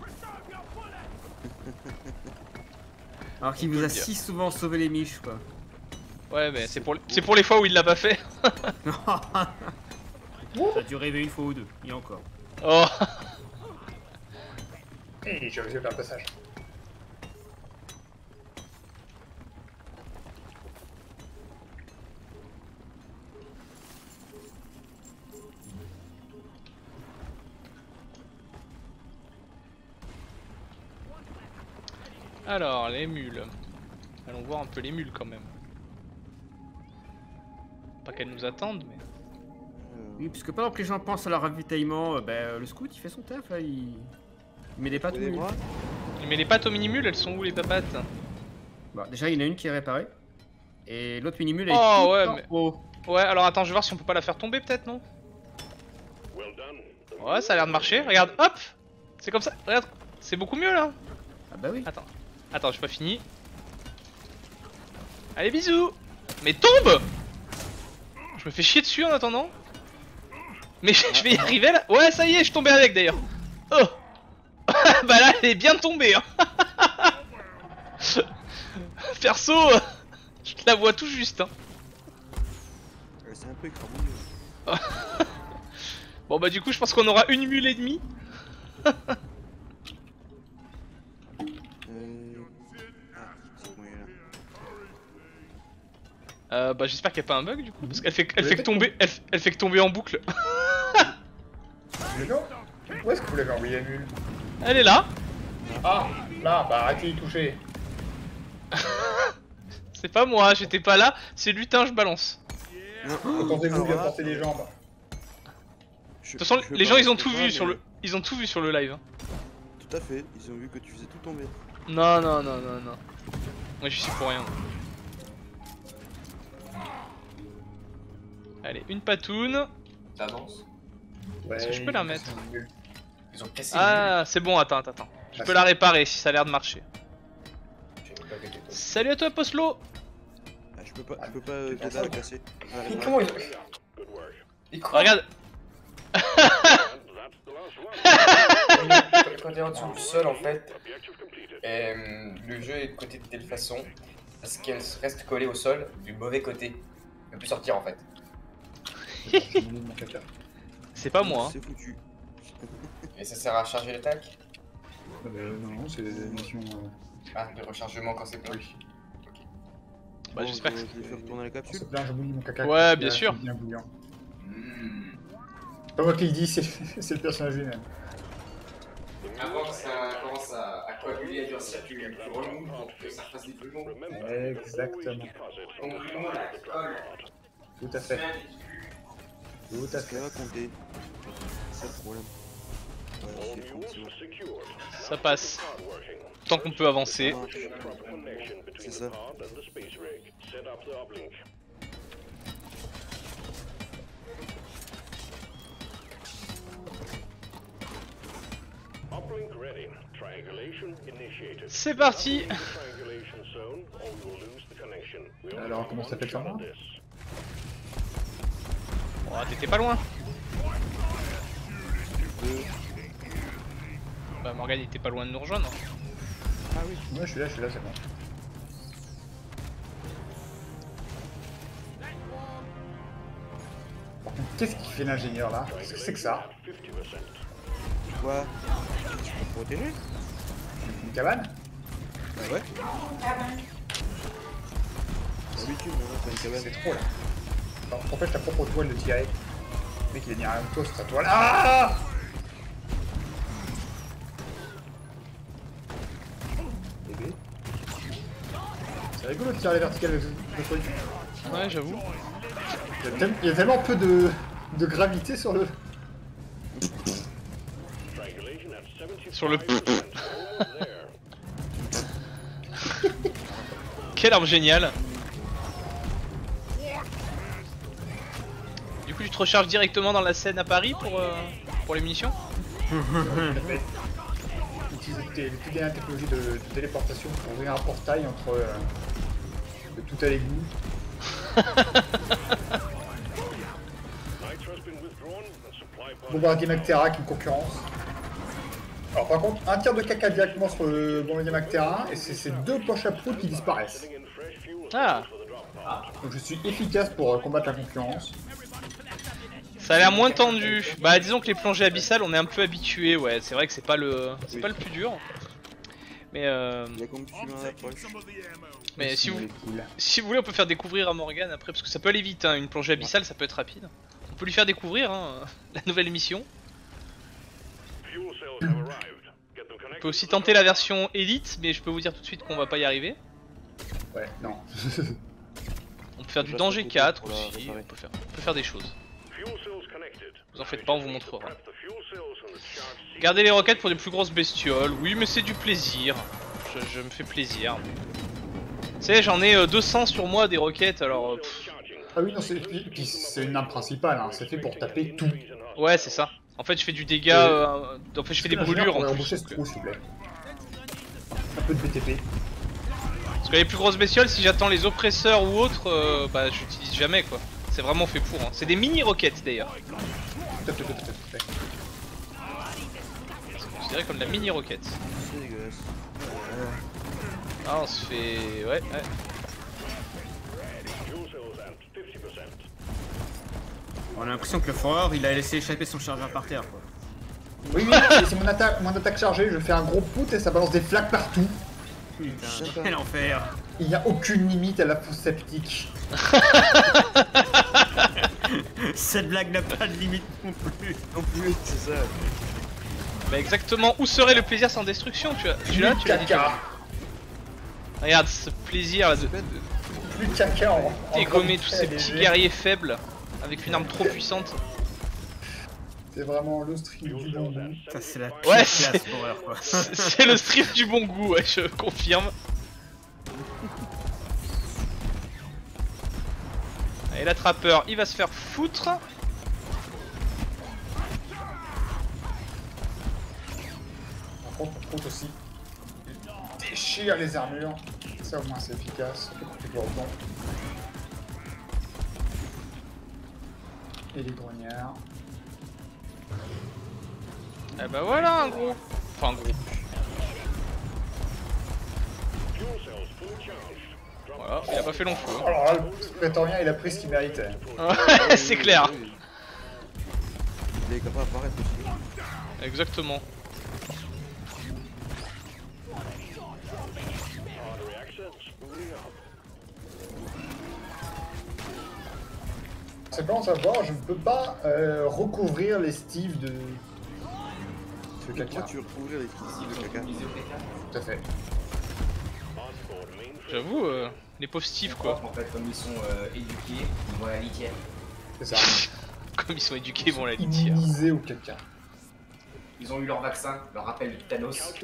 S4: Alors qu'il
S1: On peut
S4: vous a
S1: le dire.
S4: si souvent sauvé les miches, quoi.
S1: Ouais mais c'est pour les fois où il l'a pas fait.
S4: Ça a dû rêver une fois ou deux, et encore.
S1: Oh.
S3: Et j'ai réussi à faire le passage.
S1: Alors, les mules. Allons voir un peu les mules quand même. Pas qu'elles nous attendent, mais...
S4: Oui, parce que pendant que les gens pensent à leur ravitaillement, le scout il fait son taf là, il met des pattes aux
S2: Les
S4: mules.
S2: bras.
S1: Mais les pattes aux mini-mules, elles sont où les papates?
S4: Bon, déjà il y en a une qui est réparée. Et l'autre mini-mule elle
S1: Oh,
S4: est toute
S1: ouais,
S4: en
S1: mais-
S4: haut.
S1: Ouais, alors attends, je vais voir si on peut pas la faire tomber peut-être, non? Ouais, ça a l'air de marcher. Regarde, hop! C'est comme ça, regarde. C'est beaucoup mieux là.
S4: Ah bah oui.
S1: Attends, j'ai pas fini. Allez, bisous! Mais tombe! Je me fais chier dessus en attendant. Mais je vais y arriver là. Ouais, ça y est, je suis tombé avec d'ailleurs. Oh! Bah là, elle est bien tombée, hein. Perso, je la vois tout juste, hein.
S2: C'est un peu écrabouilleux.
S1: Bon bah du coup, je pense qu'on aura une mule et demie.
S2: Ah, c'est bon, il est là.
S1: Bah j'espère qu'il n'y a pas un bug du coup, parce qu'elle fait, elle fait que tomber, elle fait que tomber en boucle.
S3: D'accord. Où est-ce que vous l'avez envoyé, Mule?
S1: Elle est là.
S3: Ah, là, bah arrêtez d'y toucher.
S1: C'est pas moi, j'étais pas là, c'est lutin, je balance.
S2: Non,
S3: Attendez-vous
S2: alors
S3: bien
S2: là,
S3: porter les jambes.
S2: je-
S1: De toute façon,
S2: je
S1: les gens ils ont
S2: balance
S1: tout
S2: pas,
S1: vu sur
S2: mais-
S1: le, ils ont tout vu sur le live. Hein.
S2: Tout à fait, ils ont vu que tu faisais tout tomber.
S1: Non. Moi je suis pour rien. Allez, une patoune.
S5: T'avances.
S1: Est-ce que je peux la mettre?
S5: Ils ont cassé le mur.
S1: Ah, c'est bon, attends. Je peux la réparer si ça a l'air de marcher. Salut à toi, Poslo.
S2: Ah, je peux pas t'aider à la casser. À la
S5: Mais
S2: réparer.
S5: comment ils ont... Et quoi
S1: Regarde.
S5: Quand t'es en dessous du sol en fait, le jeu est de côté de telle façon parce qu'elle reste collée au sol du mauvais côté. Elle peut plus sortir en fait.
S1: C'est pas moi. Hein.
S2: C'est foutu.
S5: Et ça sert à charger l'attaque.
S3: Non, c'est des missions.
S5: Ah, de rechargement quand c'est plein.
S1: Bah
S2: Bon,
S1: j'espère que
S2: je vais faire tourner la capsule.
S3: C'est plein, je bouillis mon caca.
S1: Ouais, bien sûr.
S3: Bien bouillant.
S5: Mmh.
S3: C'est pas moi qui le dis, c'est le personnage lui-même.
S5: Avant que ça commence à coaguler, à durcir, tu remontes pour que ça fasse des pulmons.
S3: Exactement.
S5: Donc, on la colle.
S3: Tout à fait. Tout à
S2: Parce qu'elle
S3: fait.
S2: va compter. C'est ça le problème. Ouais, c'est bon.
S1: ça passe. Tant qu'on peut avancer.
S2: Ça marche. C'est ça.
S1: C'est parti.
S3: Alors, comment ça fait sur moi?
S1: Oh, t'étais pas loin. Bah Morgane il était pas loin de nous rejoindre.
S3: Ah oui, moi je suis là, c'est bon. Par contre, qu'est-ce qu'il fait l'ingénieur là? Qu'est-ce que c'est que ça?
S2: Quoi? Tu peux protéger?
S3: Une cabane?
S2: Bah ouais. D'habitude, on a pas une cabane.
S3: C'est trop là. Alors, empêche ta propre toile de tirer. Le mec il a dit un toast ta toile. Ah! Bébé. C'est rigolo de tirer les verticales avec ce truc.
S1: Ouais, j'avoue.
S3: Il y a tellement peu de gravité sur le.
S1: Sur le. Quelle arme géniale. Du coup tu te recharges directement dans la scène à Paris pour les munitions?
S3: Utiliser les toutes dernières technologies de téléportation pour ouvrir un portail entre le tout à l'égout. Bombardier Mactera qui est une concurrence. Alors par contre, un tir de caca directement sur le bombardier Mactera et c'est ces deux poches à proue qui disparaissent.
S1: Ah,
S3: Donc je suis efficace pour combattre la concurrence.
S1: ça a l'air moins tendu. Bah disons que les plongées abyssales on est un peu habitué, ouais, c'est vrai que c'est pas le plus dur. Mais
S2: Il y a comme tu m'en approches.
S1: si vous
S3: Cool.
S1: si vous voulez on peut faire découvrir à Morgane après parce que ça peut aller vite hein, une plongée abyssale ça peut être rapide. On peut lui faire découvrir hein, la nouvelle mission. peut aussi tenter la version Elite, mais je peux vous dire tout de suite qu'on va pas y arriver.
S3: Ouais, non.
S1: On peut faire du
S2: Je
S1: danger
S2: reste
S1: 4
S2: pour la
S1: aussi,
S2: réparer.
S1: on peut faire des choses. Vous en faites pas, on vous montrera. Gardez les roquettes pour des plus grosses bestioles, oui mais c'est du plaisir, je me fais plaisir. Tu sais, j'en ai 200 sur moi des roquettes, alors...
S3: Ah oui, non, c'est une arme principale, hein. C'est fait pour taper tout.
S1: Ouais, c'est ça. En fait, je fais du dégât, en fait je fais des brûlures en plus.
S3: Embaucher ce trou, s'il vous plaît. Un peu de BTP.
S1: Parce que les plus grosses bestioles, si j'attends les oppresseurs ou autres, bah j'utilise jamais quoi. C'est vraiment fait pour, hein. C'est des mini roquettes d'ailleurs.
S3: Tout à fait.
S1: C'est considéré comme de la mini roquette.
S2: C'est dégueulasse.
S1: Ah, on se fait... ouais.
S4: On a l'impression que le Foreur il a laissé échapper son chargeur par terre quoi.
S3: Oui, c'est mon attaque chargée, je fais un gros pout et ça balance des flaques partout.
S4: Putain, quel enfer.
S3: Il n'y a aucune limite à la fosse sceptique.
S4: Cette blague n'a pas de limite non plus.
S2: Non plus, c'est ça.
S1: Bah exactement, où serait le plaisir sans destruction, tu l'as dit.
S3: Caca.
S1: Regarde ce plaisir là de
S3: Plus de caca en
S1: dégommer tous ces
S3: léger.
S1: petits guerriers faibles avec une arme trop puissante.
S3: C'est vraiment le stream du bon goût.
S4: Ça c'est la pire
S1: Ouais,
S4: classe Foreur quoi.
S1: C'est le stream du bon goût, ouais, je confirme. Allez, l'attrapeur, il va se faire foutre.
S3: Par contre, on trouve aussi déchire les armures. Ça au moins c'est efficace. Et les grognards.
S1: Eh bah voilà un gros. Enfin un gros. Voilà, il a pas fait long feu.
S3: Alors là, le prétorien il a pris ce qu'il méritait.
S1: Ouais, c'est clair.
S2: Il est capable d'apparaître aussi.
S1: Exactement.
S3: C'est bon à savoir, je ne peux pas recouvrir les Steve de ce
S2: Pourquoi
S3: caca.
S2: tu veux recouvrir les ici de caca?
S3: Tout à fait.
S1: J'avoue, les pauvres Steve quoi.
S5: En fait, comme ils sont éduqués, ils vont à la litière.
S3: C'est ça.
S1: Comme ils sont éduqués, ils vont à la litière.
S3: Immunisé au caca.
S5: Ils ont eu leur vaccin, leur rappel de Thanos.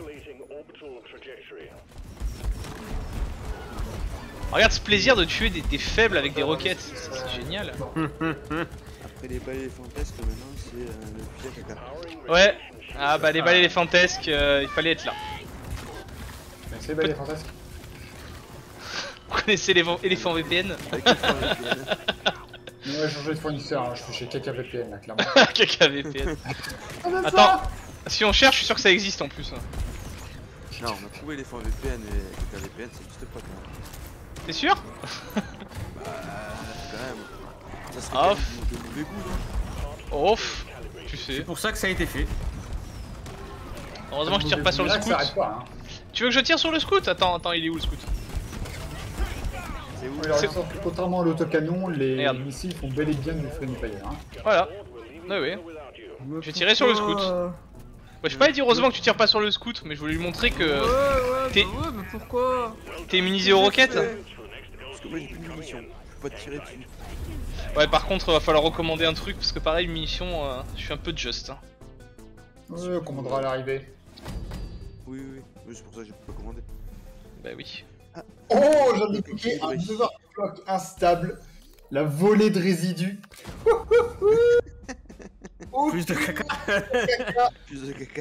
S1: Regarde ce plaisir de tuer des faibles avec des roquettes, c'est génial.
S2: Après les balais fantasques, maintenant c'est le pied à caca.
S1: Ouais, ah bah les balais les fantasques, il fallait être là.
S3: C'est balai fantastique.
S1: Vous connaissez l'éléphant VPN?
S2: Avec les points avec les-
S3: Mais ouais, changer de fournisseur, hein. Je suis chez Caca VPN là, clairement.
S1: Caca VPN. Attends, si on cherche, je suis sûr que ça existe en plus.
S2: Non, on a trouvé les fonds VPN et caca VPN, ça existe pas quand même.
S1: T'es sûr?
S2: Bah, quand même. Ça serait
S1: Ah,
S2: quand même de mauvais goût, non?
S1: Ouf, tu sais.
S4: C'est pour ça que ça a été fait.
S1: Heureusement que je tire pas sur le
S3: Là, ça
S1: scout.
S3: s'arrête pas, hein.
S1: Tu veux que je tire sur le scout? Attends, il est où le scout?
S2: C'est où?
S3: Alors, contrairement à l'autocanon, les
S1: Merde.
S3: missiles font bel et bien du friendly fire. Hein.
S1: Voilà. Ouais, ouais. Je vais tirer sur le scout. Ouais, je pas dit heureusement que tu tires pas sur le scout, mais je voulais lui montrer que t'es
S4: mais pourquoi?
S1: t'es immunisé aux roquettes.
S2: Parce que moi j'ai plus de munitions, je peux pas tirer dessus.
S1: Ouais, par contre, va falloir recommander un truc parce que pareil, munitions, je suis un peu just. Hein.
S3: Ouais, on commandera à l'arrivée.
S2: Oui, c'est pour ça que j'ai pas commandé.
S1: Bah oui.
S3: Oh, j'en ai piqué un overclock instable. La volée de résidus. Oh,
S4: Plus de caca.
S2: Plus de caca.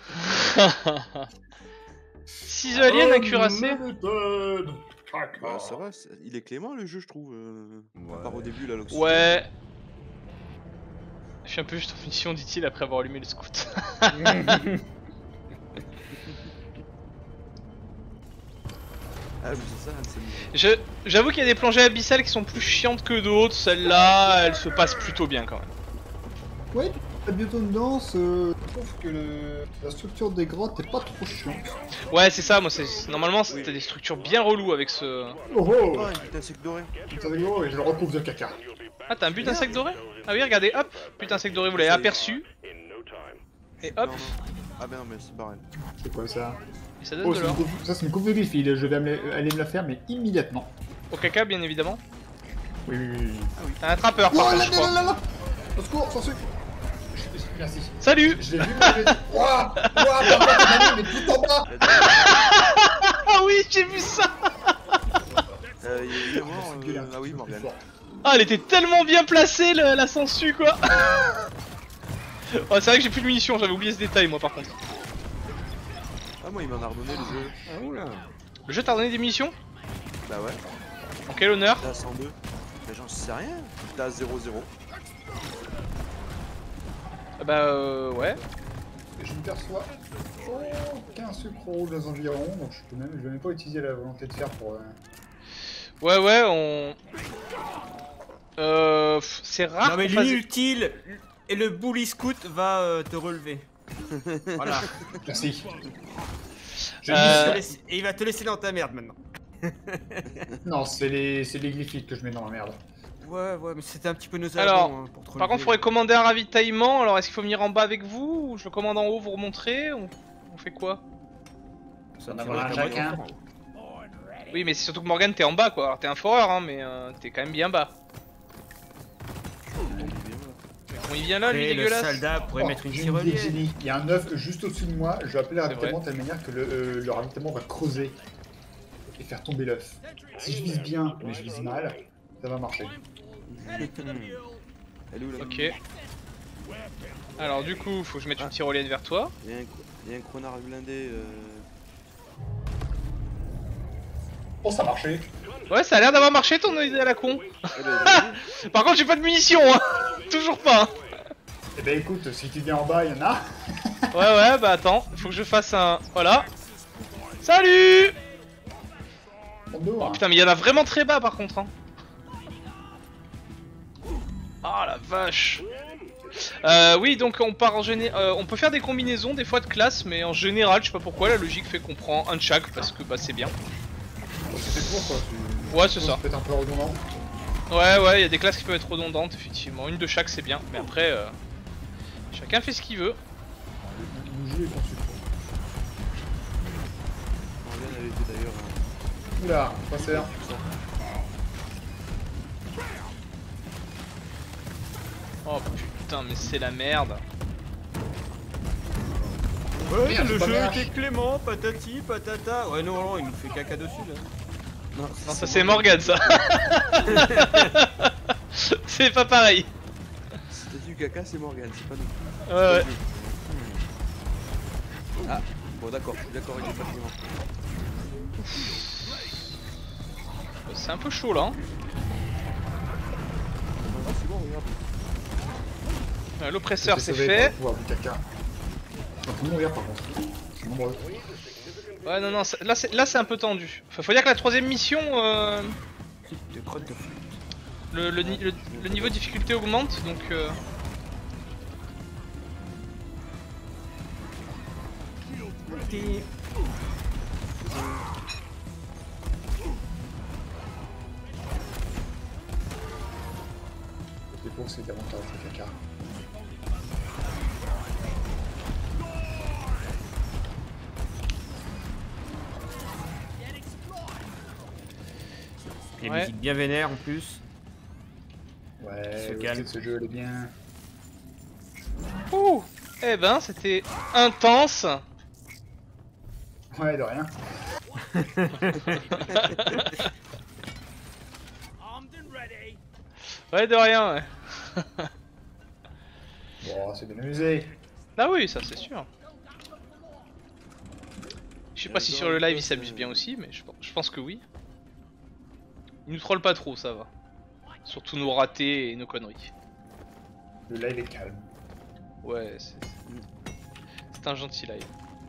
S1: 6 aliens, un cuirassé.
S2: Bah, ça va, il est clément le jeu, je trouve. À part au début, là, l'oxygène.
S1: Ouais. Je suis un peu juste en mission, dit-il, après avoir allumé le scout.
S2: Ah, oui, c'est ça, c'est
S1: J'avoue qu'il y a des plongées abyssales qui sont plus chiantes que d'autres. Celle-là, elle se passe plutôt bien quand même.
S3: Ouais, la biotondance, je trouve que la structure des grottes est pas trop chiante.
S1: Ouais, c'est ça, moi, normalement, c'était des structures bien reloues avec ce...
S3: Oh oh,
S2: Oh, une putain de sec doré.
S3: putain de gros, et je le recouvre de caca.
S1: Ah, t'as un but d'insecte doré? Ah oui, regardez, hop, putain, insecte doré, vous l'avez aperçu. Et hop.
S2: Non, non. Ah ben non, mais c'est pareil.
S3: C'est quoi ça?
S1: Et ça donne
S3: Oh,
S1: de l'or.
S3: ça c'est une coupe de Griffith, je vais aller me la faire, mais immédiatement.
S1: Au caca, bien évidemment.
S3: Oui, oui, oui.
S1: T'as un trappeur,
S3: Oh
S1: par
S3: là
S1: contre, je
S3: là
S1: crois.
S3: là là! Au secours, sans sucre! Merci.
S1: Salut.
S3: Je l'ai vu, mais je l'ai dit. Ouah! Ouah, pardon, mais tout en bas!
S1: Ah oui, j'ai vu ça.
S2: Il est mort. Ah oui,
S3: Plus
S2: Morgane.
S3: fort.
S1: Ah, elle était tellement bien placée, la sangsue, quoi. Oh, c'est vrai que j'ai plus de munitions, j'avais oublié ce détail, moi, par contre.
S2: Ah, moi, il m'en a redonné le jeu.
S4: Ah, oula.
S1: Le jeu t'a redonné des munitions?
S2: Bah ouais.
S1: En quel honneur?
S2: T'as 102. Mais j'en sais rien. T'as 0-0.
S1: Bah, ouais.
S3: Je ne perçois aucun sucre rouge dans les environs, donc je vais même pas utiliser la volonté de faire pour...
S1: Ouais, on... c'est rare
S4: Non mais
S1: qu'on fasse...
S4: l'inutile et le bully scout va te relever. Voilà.
S3: Merci.
S4: Et il va te laisser dans ta merde maintenant.
S3: Non, c'est les Griffith que je mets dans la merde.
S4: Ouais, mais c'était un petit peu nos
S1: Alors,
S4: hein, pour te
S1: Par
S4: relever.
S1: contre, faudrait commander un ravitaillement, alors est-ce qu'il faut venir en bas avec vous? Ou je le commande en haut, vous remontrez? On fait quoi?
S4: Ça
S3: On
S4: me
S3: a
S4: fait
S3: un
S4: mal
S3: chacun.
S1: Oui, mais c'est surtout que Morgane, t'es en bas, quoi. Alors, t'es un foreur, hein, mais t'es quand même bien bas. Bon, il vient là, lui,
S4: Et le
S1: dégueulasse.
S4: soldat pourrait mettre une
S3: J'ai une idée de
S4: tyrolienne.
S3: génie. Il y a un œuf juste au-dessus de moi, je vais appeler le
S1: C'est
S3: ravitaillement de telle manière que le ravitaillement va creuser et faire tomber l'œuf. Si je vise bien, mais je vise mal, ça va marcher.
S2: Elle est où là?
S1: Ok. Alors, du coup, faut que je mette une tyrolienne vers toi.
S2: Il y a un cronard blindé.
S3: Oh, ça a marché.
S1: Ouais, ça a l'air d'avoir marché ton idée à la con. Par contre, j'ai pas de munitions, hein. Toujours pas. Hein.
S3: Eh ben écoute, si tu viens en bas, il y en a.
S1: Ouais, bah attends, faut que je fasse un... Voilà. Salut.
S3: En dehors.
S1: Oh, putain, mais il y en a vraiment très bas par contre. Hein. Ah la vache. Oui, donc on part en général. On peut faire des combinaisons des fois de classes, mais en général, je sais pas pourquoi, la logique fait qu'on prend un de chaque parce que bah c'est bien.
S3: C'est pour quoi.
S1: Ouais, c'est ça.
S3: Peut-être un peu redondant.
S1: Ouais, il y a des classes qui peuvent être redondantes, effectivement. Une de chaque, c'est bien. Mais après, chacun fait ce qu'il veut.
S3: Le jeu est conçu.
S2: Morgane avait été d'ailleurs.
S3: Oula, pas serre.
S1: Oh putain, mais c'est la merde.
S4: Ouais,
S3: Merde,
S4: le
S3: c'est pas
S4: jeu
S3: bien.
S4: était clément, patati, patata. Ouais, non, il nous fait caca dessus là.
S1: Non, ça c'est Morgane, ça. C'est pas pareil.
S2: C'était du caca, c'est Morgane, c'est pas nous.
S1: Ouais.
S2: Ah, bon d'accord, je suis d'accord avec les arguments.
S1: C'est un peu chaud là. Hein.
S2: Ah, c'est bon, regarde.
S1: L'oppresseur c'est fait.
S3: Du caca. On peut mourir par contre. C'est nombreux.
S1: Ouais, non, là c'est un peu tendu. Enfin, faut dire que la troisième mission,
S4: De crotte de fou.
S1: le niveau de difficulté augmente, donc...
S3: C'est pour que c'est davantage le caca.
S4: Les
S1: Ouais.
S4: musiques bien vénères en plus.
S3: Ouais,
S4: Se
S3: le
S4: calme.
S3: de ce jeu, elle est bien.
S1: Ouh. Eh ben, c'était intense.
S3: Ouais, de rien.
S1: Ouais, de rien, ouais.
S3: Bon, c'est bien amusé.
S1: Ah oui, ça c'est sûr. Je sais pas si sur le live il s'amuse bien aussi, mais je pense que oui. Il nous troll pas trop, ça va. Surtout nos ratés et nos conneries.
S3: Le live est calme.
S1: Ouais, c'est un gentil live.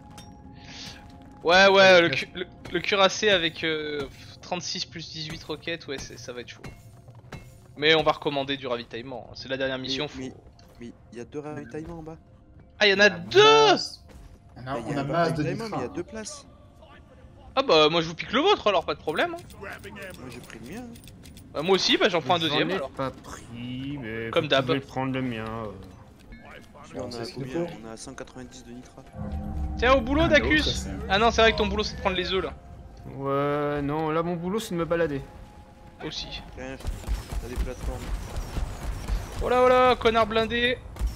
S1: Ouais, le cuirassé avec 36 plus 18 roquettes, ouais, ça va être chaud. Mais on va recommander du ravitaillement. C'est la dernière mission.
S2: Mais il y a 2 ravitaillements en bas.
S1: Ah, il y en a 2.
S3: On a,
S2: Il y
S3: on
S2: a
S3: a
S2: un
S3: masse de
S2: ravitaillement, mais il y a
S3: nitras.
S2: 2 places.
S1: Ah bah moi je vous pique le vôtre alors, pas de problème. Hein.
S2: Moi j'ai pris le mien.
S1: Bah, moi aussi, bah j'en prends un
S4: J'en
S1: deuxième
S4: ai
S1: alors.
S4: pas pris, mais
S1: Comme
S4: vous
S1: d'hab.
S4: pouvez prendre le mien.
S2: On a combien? On a 190 de nitrat.
S1: Tiens, au boulot, Dacus.
S3: ça, c'est-
S1: Ah non, c'est vrai que ton boulot, c'est de prendre les œufs, là.
S4: Ouais, non, là mon boulot c'est de me balader.
S1: Aussi.
S2: Tiens, t'as des plateformes.
S1: Oh là, connard blindé.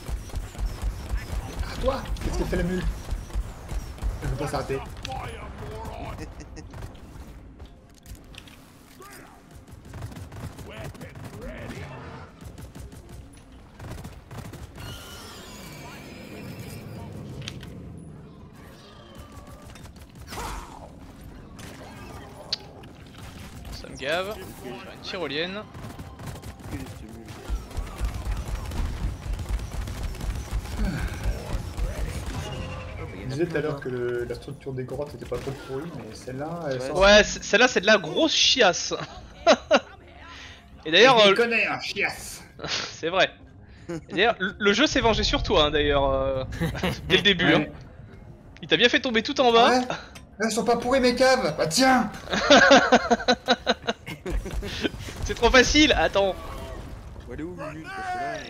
S3: Ah, toi, qu'est-ce qu'elle fait la mule? Elle veut pas s'arrêter.
S1: Ça me gave. Je vais faire une tyrolienne.
S2: Que les stimules.
S3: Je disais tout à l'heure que la structure des grottes était pas trop pourrie, mais celle-là, elle sort.
S1: Ouais, celle-là, c'est de la grosse chiasse. Et d'ailleurs,
S3: Je connais un chiasse.
S1: c'est vrai. Et d'ailleurs, le jeu s'est vengé sur toi, hein, d'ailleurs, dès le début.
S3: Ouais.
S1: Hein. Il t'a bien fait tomber tout en bas.
S3: Ouais. Elles sont pas pourries mes caves. Bah tiens.
S1: C'est trop facile. Attends.
S2: Faut aller où, Mulu? Parce que là.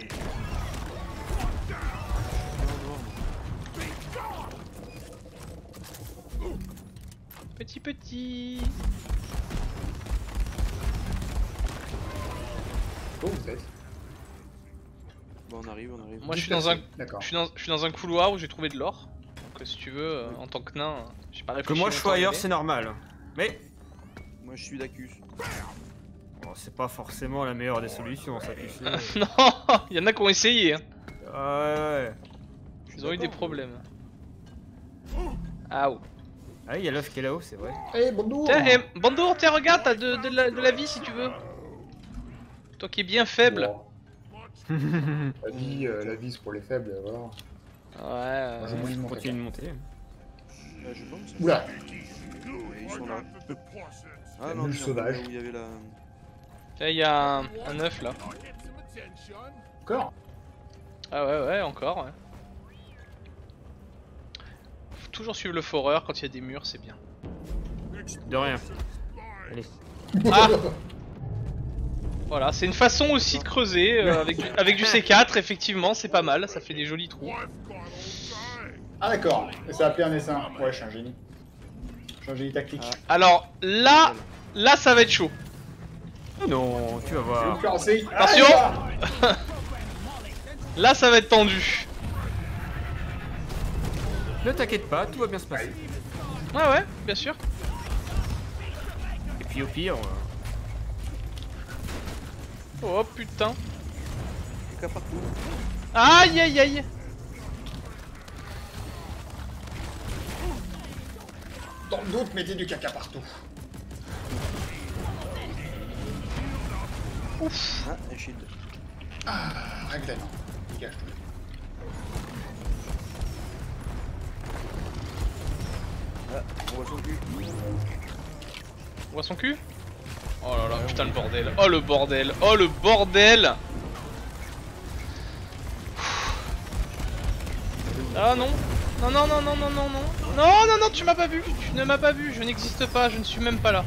S1: Petit.
S3: Oh, vous êtes.
S2: Bon, on arrive.
S1: Moi, je suis dans un,
S3: D'accord.
S1: je suis dans un couloir où j'ai trouvé de l'or. Donc, si tu veux, en tant que nain, j'ai pas réfléchi.
S4: Que moi je
S1: longtemps
S4: sois
S1: à y
S4: ailleurs
S1: aller.
S4: c'est normal. Mais
S2: Moi, je suis Dacus.
S4: bon, c'est pas forcément la meilleure des solutions ça tu sais.
S1: Non, il y en a qui ont essayé. Hein.
S4: Ouais.
S1: Ils ont eu des problèmes. Ah, oh.
S4: Ah, il y a l'œuf qui est là-haut, c'est vrai.
S3: Eh, bonjour.
S1: Tiens, Bandour, tiens, regarde, t'as de la vie si tu veux. Toi qui es bien faible.
S3: Bon. La vie c'est pour les faibles, voilà.
S1: Ouais.
S3: Moi, je mouille mon
S4: Continue de monter.
S2: Je pense.
S3: Oula.
S2: Ils sont là. Ah
S3: La
S2: non,
S3: mule
S2: tiens,
S3: sauvage.
S2: là où il y avait la.
S1: Tiens, il y a un œuf là.
S3: Encore.
S1: Ah ouais, encore, ouais. Faut toujours suivre le foreur quand il y a des murs, c'est bien.
S4: De rien. Allez.
S1: Ah Voilà, c'est une façon aussi de creuser avec du C4, effectivement, c'est pas mal, ça fait des jolis trous.
S3: Ah d'accord. Et ça a appelé un essaim. Ouais, je suis un génie. Je suis un génie tactique.
S1: Alors là ça va être chaud.
S4: Non, tu vas
S3: Je vais
S4: voir.
S3: me lancer.
S1: Attention.
S3: Ah,
S1: Là ça va être tendu.
S4: Ne t'inquiète pas, tout va bien se passer.
S1: Ouais, bien sûr.
S4: Et puis au pire,
S1: Oh putain.
S2: Les cas partout.
S1: Aïe.
S3: Dans le doute, mettez du caca partout.
S2: Ah, un shield.
S3: Règle non. Dégage.
S2: Ah, on voit son cul.
S1: On voit son cul? Oh là là, putain le bordel. Oh le bordel. Ah non. Non, tu m'as pas vu. Tu ne m'as pas vu, je n'existe pas, je ne suis même pas là.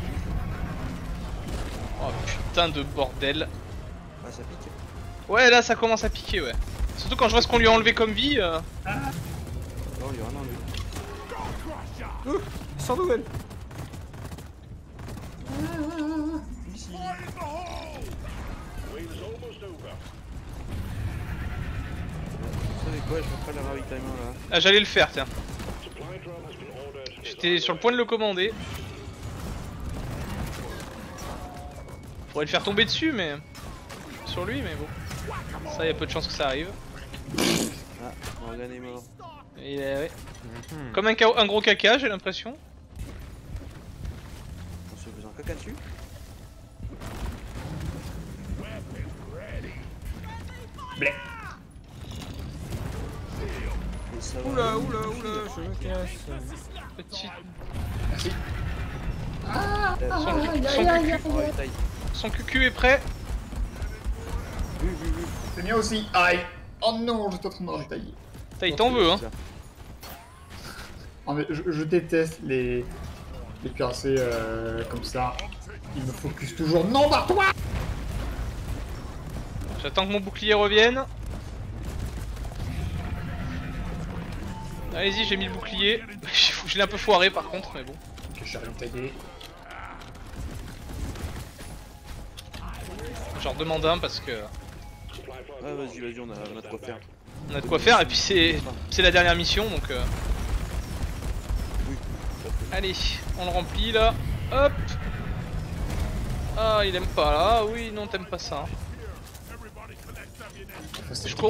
S1: Oh putain de bordel.
S2: Ah, ça pique.
S1: Ouais, là ça commence à piquer, ouais. Surtout quand je vois ce qu'on lui a enlevé comme vie.
S2: Non, il y a rien enlevé.
S4: sans nouvelles.
S2: Ici. Vous savez quoi, je vais faire le ravitaillement là.
S1: Ah, j'allais le faire, tiens. J'étais sur le point de le commander. Faudrait le faire tomber dessus, mais... Sur lui, mais bon. Ça, y a peu de chances que ça arrive.
S2: Ah, Morgan est mort.
S1: Et, ouais. Comme un gros caca, j'ai l'impression.
S2: En se faisant caca dessus.
S3: Blé.
S2: Et ça va.
S4: Oula, je me casse.
S1: Petit...
S3: Merci.
S1: Son cucu est prêt.
S3: C'est bien aussi. Aïe. Oh non, j'étais en train de me ravitailler.
S1: Il t'en veut, hein.
S3: Ah, mais je déteste les cuirassés comme ça. Ils me focus toujours. Non, barre-toi.
S1: J'attends que mon bouclier revienne. Allez-y, j'ai mis le bouclier. Je l'ai un peu foiré par contre, mais bon.
S3: Ok, j'arrive à tailler.
S1: J'en redemande un parce que
S2: Ah vas-y, on a de quoi faire.
S1: on a de quoi faire et puis c'est la dernière mission donc.
S2: Oui.
S1: Allez, on le remplit là. Hop. Ah, il aime pas là. Ah oui, non, t'aimes pas ça. Hein. Je cours.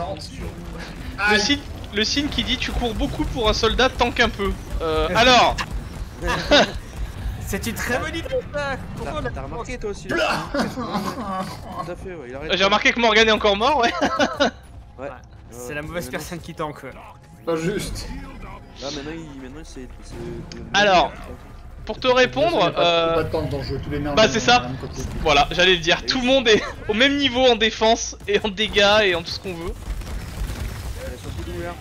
S1: Le signe qui dit tu cours beaucoup pour un soldat tank un peu. Alors.
S4: C'est une très bonne idée ça.
S2: T'as remarqué toi aussi là. Tout à fait, ouais, il arrête.
S1: J'ai remarqué que Morgan est encore mort, ouais.
S2: Ouais.
S4: C'est la mauvaise personne qui tank.
S3: Pas juste.
S2: Là maintenant c'est.
S1: Alors, pour te répondre,
S3: Pas de temps dans le jeu, tous les merdes.
S1: bah c'est ça. Voilà, j'allais le dire. Tout le monde est au même niveau en défense et en dégâts et en tout ce qu'on veut.
S2: Surtout d'ouvert.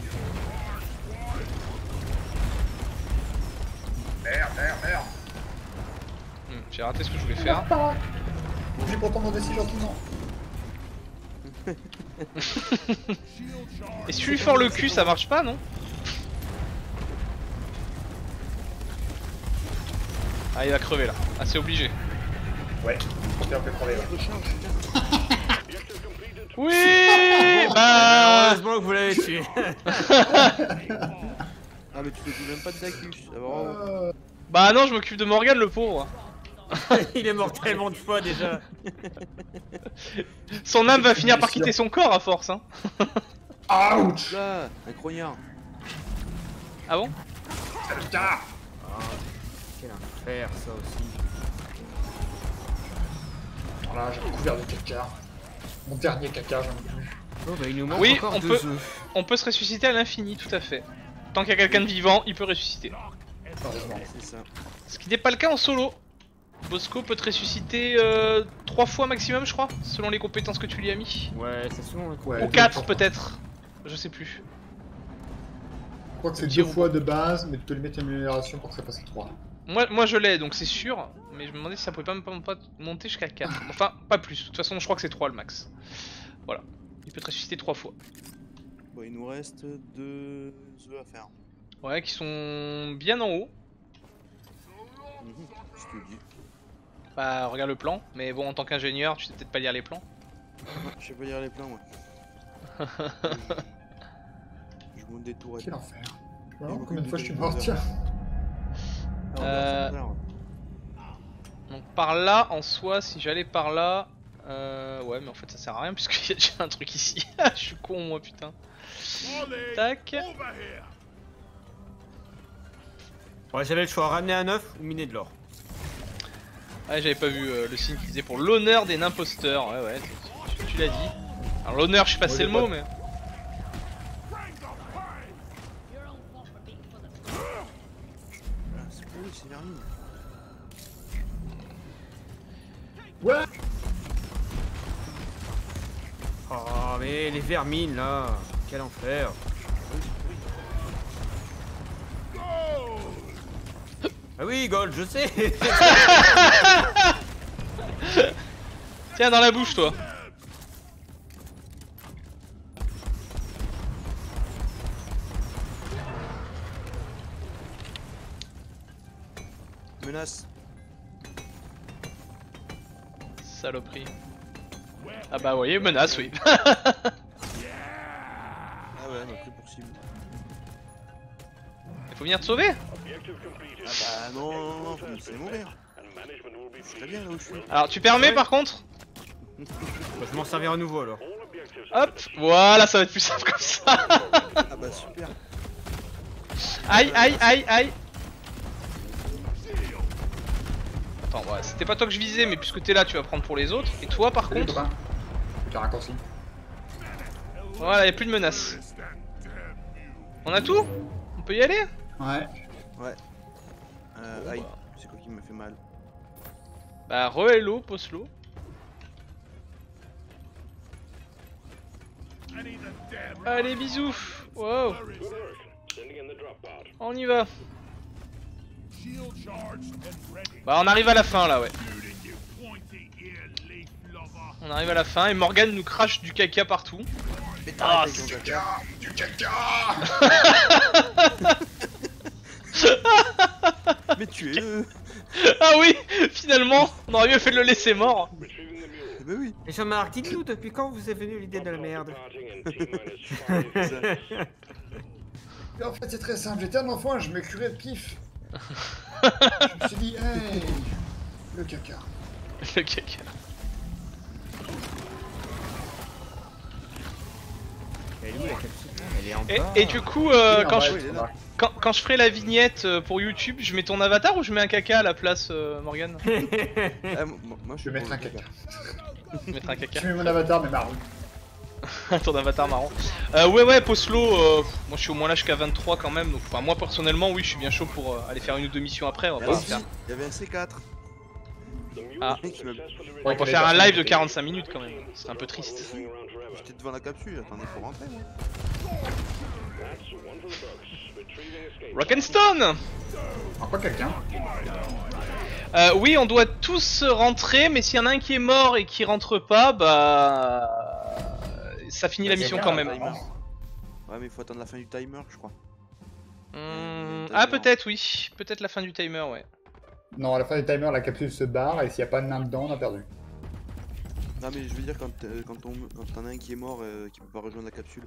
S3: Merde.
S1: J'ai raté ce que je voulais faire.
S3: J'ai pourtant demandé si gentiment.
S1: Et si tu lui fends le cul, ça marche pas, non? Ah, il va crever là. Ah, c'est obligé.
S3: Ouais, c'est un peu crevé là.
S1: Oui. Bah.
S4: Heureusement que vous l'avez tué.
S2: Ah mais tu t'occupes même pas de Dacus. Bravo.
S1: Bah non, je m'occupe de Morgan, le pauvre.
S4: Il est mort tellement de fois déjà.
S1: Son âme va finir par quitter son corps à force, hein.
S3: Ouch.
S2: Là, un crognard.
S1: Ah bon?
S3: Putain.
S4: Quel enfer ça aussi.
S3: Voilà, j'ai recouvert de caca. Mon dernier caca, j'en ai plus.
S4: Oh bah il nous manque
S1: Oui,
S4: encore
S1: on
S4: 2
S1: peut.
S4: œufs.
S1: On peut se ressusciter à l'infini, tout à fait. Tant qu'il y a quelqu'un de vivant, il peut ressusciter.
S3: Heureusement.
S2: C'est ça.
S1: Ce qui n'est pas le cas en solo. Bosco peut te ressusciter 3 fois maximum, je crois, selon les compétences que tu lui as mis.
S4: Ouais, c'est souvent.
S3: Ouais,
S1: Ou 4 peut-être. Je sais plus.
S3: Je crois que c'est
S1: Petit
S3: 2
S1: robot.
S3: fois de base, mais tu te le mettre une amélioration pour que ça passe à 3.
S1: Moi je l'ai, donc c'est sûr. Mais je me demandais si ça pouvait pas monter jusqu'à 4. Enfin, pas plus. De toute façon, je crois que c'est 3 le max. Voilà. Il peut te ressusciter 3 fois.
S2: Bon, il nous reste 2 œufs à faire.
S1: Ouais, qui sont bien en haut.
S2: Je te dis.
S1: Bah, regarde le plan. Mais bon, en tant qu'ingénieur, tu sais peut-être pas lire les plans.
S2: Je sais pas lire les plans moi. Je monte des tours et
S3: Quel
S2: tout.
S3: enfer. Voilà, combien de fois je suis mort, tiens.
S1: Donc par là, en soi, si j'allais par là... ouais, mais en fait ça sert à rien puisqu'il y a déjà un truc ici. Je suis con moi, putain. Tac.
S4: Ouais, j'avais le choix, ramener un œuf ou miner de l'or.
S1: Ouais, j'avais pas vu le signe qui disait pour l'honneur des imposteurs. Ouais, ouais, tu l'as dit. Alors l'honneur, je sais pas si c'est le mot, mais...
S2: Ah, c'est cool, c'est vermine.
S3: Ouais.
S4: Oh, mais les vermines là, quel enfer. Ah oui, Gold, je sais.
S1: Tiens, dans la bouche, toi.
S2: Menace.
S1: Saloperie. Ah bah, vous voyez, menace, oui.
S2: Ah ouais, on a pris pour cible.
S1: Il faut venir te sauver.
S2: Ah bah non, faut me laisser mourir. C'est très bien là où je suis.
S1: Alors, tu permets par contre?
S4: Je m'en servirai à nouveau alors.
S1: Hop, voilà, ça va être plus simple comme ça.
S2: Ah bah super.
S1: Aïe, aïe, aïe, aïe. Attends, ouais, c'était pas toi que je visais, mais puisque t'es là, tu vas prendre pour les autres. Et toi, par
S3: Salut,
S1: contre,
S3: copain. J'ai un raccourci.
S1: voilà, y'a plus de menaces. On a tout? On peut y aller?
S3: Ouais.
S2: Ouais. Aïe, c'est quoi qui me fait mal?
S1: Bah, re-hello, pose-lo. Allez, bisous. Wow. On y va. Bah, on arrive à la fin là, ouais. On arrive à la fin et Morgan nous crache du caca partout.
S2: Mais
S1: Ah,
S2: t'arrêtes avec ton caca.
S3: Du caca.
S2: Mais tuez-le.
S1: Ah oui, finalement, on aurait mieux fait de le laisser mort.
S2: Bah oui.
S4: Et Jean-Marc, dites-nous depuis quand vous est venue l'idée de la merde?
S3: Et en fait, c'est très simple. J'étais un enfant et je me curais de pif. Je me suis dit, hey, le caca.
S1: Le caca.
S4: Elle est où la capsule? Elle est en bas.
S1: Et du coup, quand je ferai la vignette pour YouTube, je mets ton avatar ou je mets un caca à la place, Morgane?
S2: Moi,
S3: Je vais mettre un caca.
S1: Mettre un caca.
S3: Je mets mon avatar, mais marron.
S1: Ton avatar marrant. Ouais, Poslo, moi je suis au moins là jusqu'à 23 quand même. Donc, moi personnellement, oui, je suis bien chaud pour aller faire une ou deux missions après. On va pas faire.
S2: Il y avait un C4.
S1: Ah.
S3: Ouais,
S1: On va faire un live de 45 minutes quand même. C'est un peu triste.
S2: J'étais devant la capsule, j'attendais pour rentrer moi.
S1: Rock'n'Stone.
S3: Encore quelqu'un.
S1: Oui, on doit tous rentrer, mais s'il y en a un qui est mort et qui rentre pas, bah. Ça finit la mission quand même.
S2: Ouais, mais il faut attendre la fin du timer, je crois.
S1: Ah, peut-être, oui. Peut-être la fin du timer, ouais.
S3: Non, à la fin du timer, la capsule se barre et s'il n'y a pas de nain dedans, on a perdu.
S2: Non, mais je veux dire, quand t'en as un qui est mort, qui peut pas rejoindre la capsule.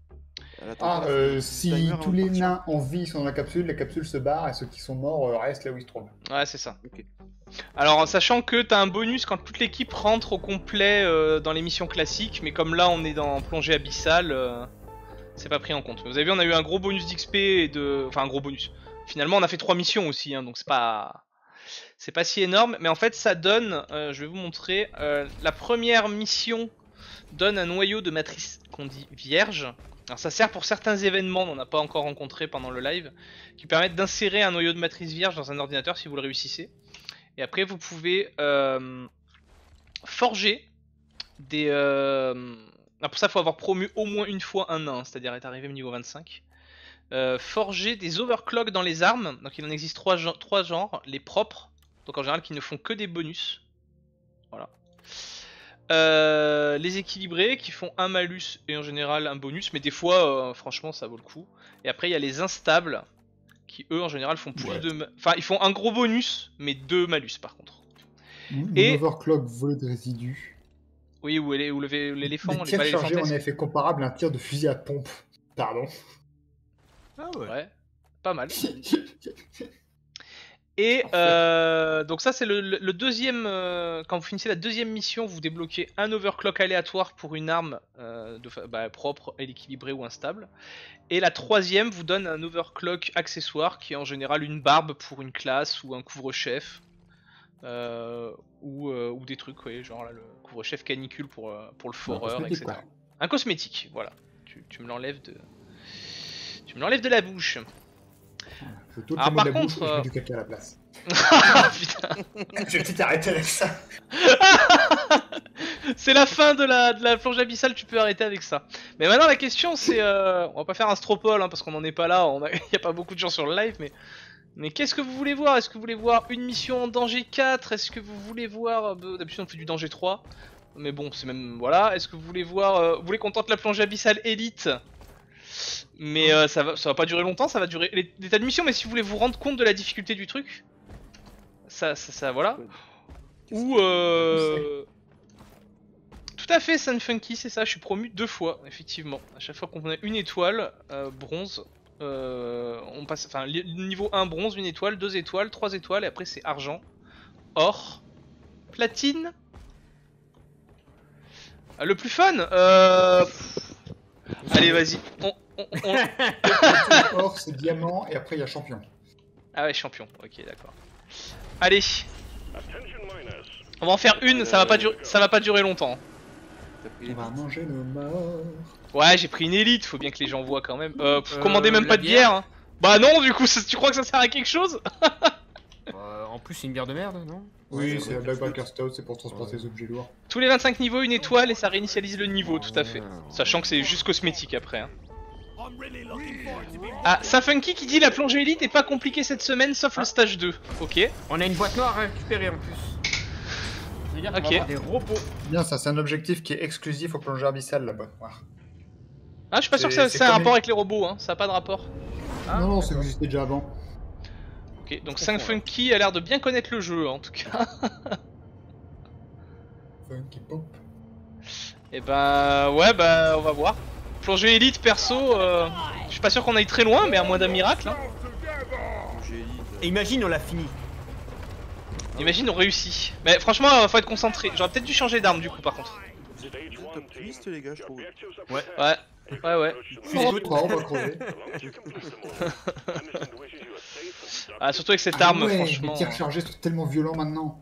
S3: Si tous les nains en vie sont dans la capsule se barre et ceux qui sont morts restent là où ils se trouvent.
S1: Ouais, c'est ça.
S2: Ok.
S1: Alors, sachant que t'as un bonus quand toute l'équipe rentre au complet dans les missions classiques, mais comme là on est dans plongée abyssale, c'est pas pris en compte. Vous avez vu, on a eu un gros bonus d'XP et de. Enfin, un gros bonus. Finalement, on a fait 3 missions aussi, hein, donc c'est pas si énorme. Mais en fait, ça donne. Je vais vous montrer. La première mission donne un noyau de matrice qu'on dit vierge. Alors ça sert pour certains événements qu'on n'a pas encore rencontrés pendant le live, qui permettent d'insérer un noyau de matrice vierge dans un ordinateur si vous le réussissez. Et après vous pouvez forger des... Alors pour ça il faut avoir promu au moins une fois un nain, c'est-à-dire être arrivé au niveau 25. Forger des overclocks dans les armes, donc il en existe 3 genres, les propres, donc en général qui ne font que des bonus. Voilà. Les équilibrés qui font un malus et en général un bonus, mais des fois franchement ça vaut le coup. Et après il y a les instables qui eux en général font plus de... Enfin ils font un gros bonus mais 2 malus par contre.
S3: Et overclock volet de résidus.
S1: Oui, ou l'éléphant,
S3: les tirs chargés ont un effet comparable à un tir de fusil à pompe. Pardon.
S4: Ah ouais.
S1: Ouais, pas mal. Et donc ça c'est le deuxième, quand vous finissez la deuxième mission, vous débloquez un overclock aléatoire pour une arme propre, équilibrée ou instable. Et la troisième vous donne un overclock accessoire qui est en général une barbe pour une classe ou un couvre-chef. Ou des trucs, ouais, genre là, le couvre-chef canicule pour le foreur, etc. Quoi. Un cosmétique, voilà. Tu me l'enlèves de... Tu me l'enlèves de la bouche.
S3: Alors par contre, je mets du caca à la place.
S1: Putain.
S3: Je vais peut-être arrêter avec ça.
S1: C'est la fin de la plongée abyssale, tu peux arrêter avec ça. Mais maintenant la question c'est, on va pas faire un stropole hein, parce qu'on en est pas là, y a pas beaucoup de gens sur le live, mais qu'est-ce que vous voulez voir? Est-ce que vous voulez voir une mission en danger 4? Est-ce que vous voulez voir, d'habitude on fait du danger 3, mais bon c'est même, voilà. Est-ce que vous voulez voir, vous voulez qu'on tente la plongée abyssale élite? Mais ça va pas durer longtemps, ça va durer des tas de missions, mais si vous voulez vous rendre compte de la difficulté du truc, ça voilà. Ou tout à fait, Sunfunky, c'est ça, je suis promu 2 fois, effectivement. À chaque fois qu'on a une étoile, bronze, on passe, enfin niveau 1 bronze, 1 étoile, 2 étoiles, 3 étoiles, et après c'est argent, or, platine. Le plus fun, allez vas-y,
S3: or c'est diamant, et après il y a champion.
S1: Ah ouais, champion, ok d'accord. Allez, on va en faire une, ça va pas durer longtemps.
S3: On va manger nos morts.
S1: Ouais, j'ai pris une élite, faut bien que les gens voient quand même. Commandez même pas de bière. Hein. Bah non, du coup, tu crois que ça sert à quelque chose?
S4: En plus, c'est une bière de merde, non?
S3: Oui, c'est la Backpacker Stout, c'est pour transporter les objets lourds.
S1: Tous les 25 niveaux, une étoile et ça réinitialise le niveau, tout à fait. Sachant que c'est juste cosmétique après. Hein. Ah, Safunky qui dit la plongée élite est pas compliquée cette semaine sauf le stage 2. Ok.
S4: On a une boîte noire à récupérer en plus.
S1: Ok.
S4: Des robots.
S3: Bien, ça c'est un objectif qui est exclusif au plongeur abyssal, la boîte noire.
S1: Ah, je suis pas sûr que ça a un rapport avec les robots, hein. Ça a pas de rapport.
S3: Ah, non, ça existait déjà avant.
S1: Ok, donc 5 Funky a l'air de bien connaître le jeu en tout cas.
S3: Funky Pop.
S1: Et bah ouais, bah on va voir. Plongée élite perso, je suis pas sûr qu'on aille très loin, mais à moins d'un miracle. Hein.
S4: Et imagine, on l'a fini.
S1: Imagine on réussit. Mais franchement, faut être concentré. J'aurais peut-être dû changer d'arme du coup par contre.
S2: Vous êtes optimistes les gars, je trouve.
S1: Ouais. Ouais.
S3: On va crever.
S1: Ah, surtout avec cette arme,
S3: ouais,
S1: franchement.
S3: Les tirs chargés sont tellement violents maintenant.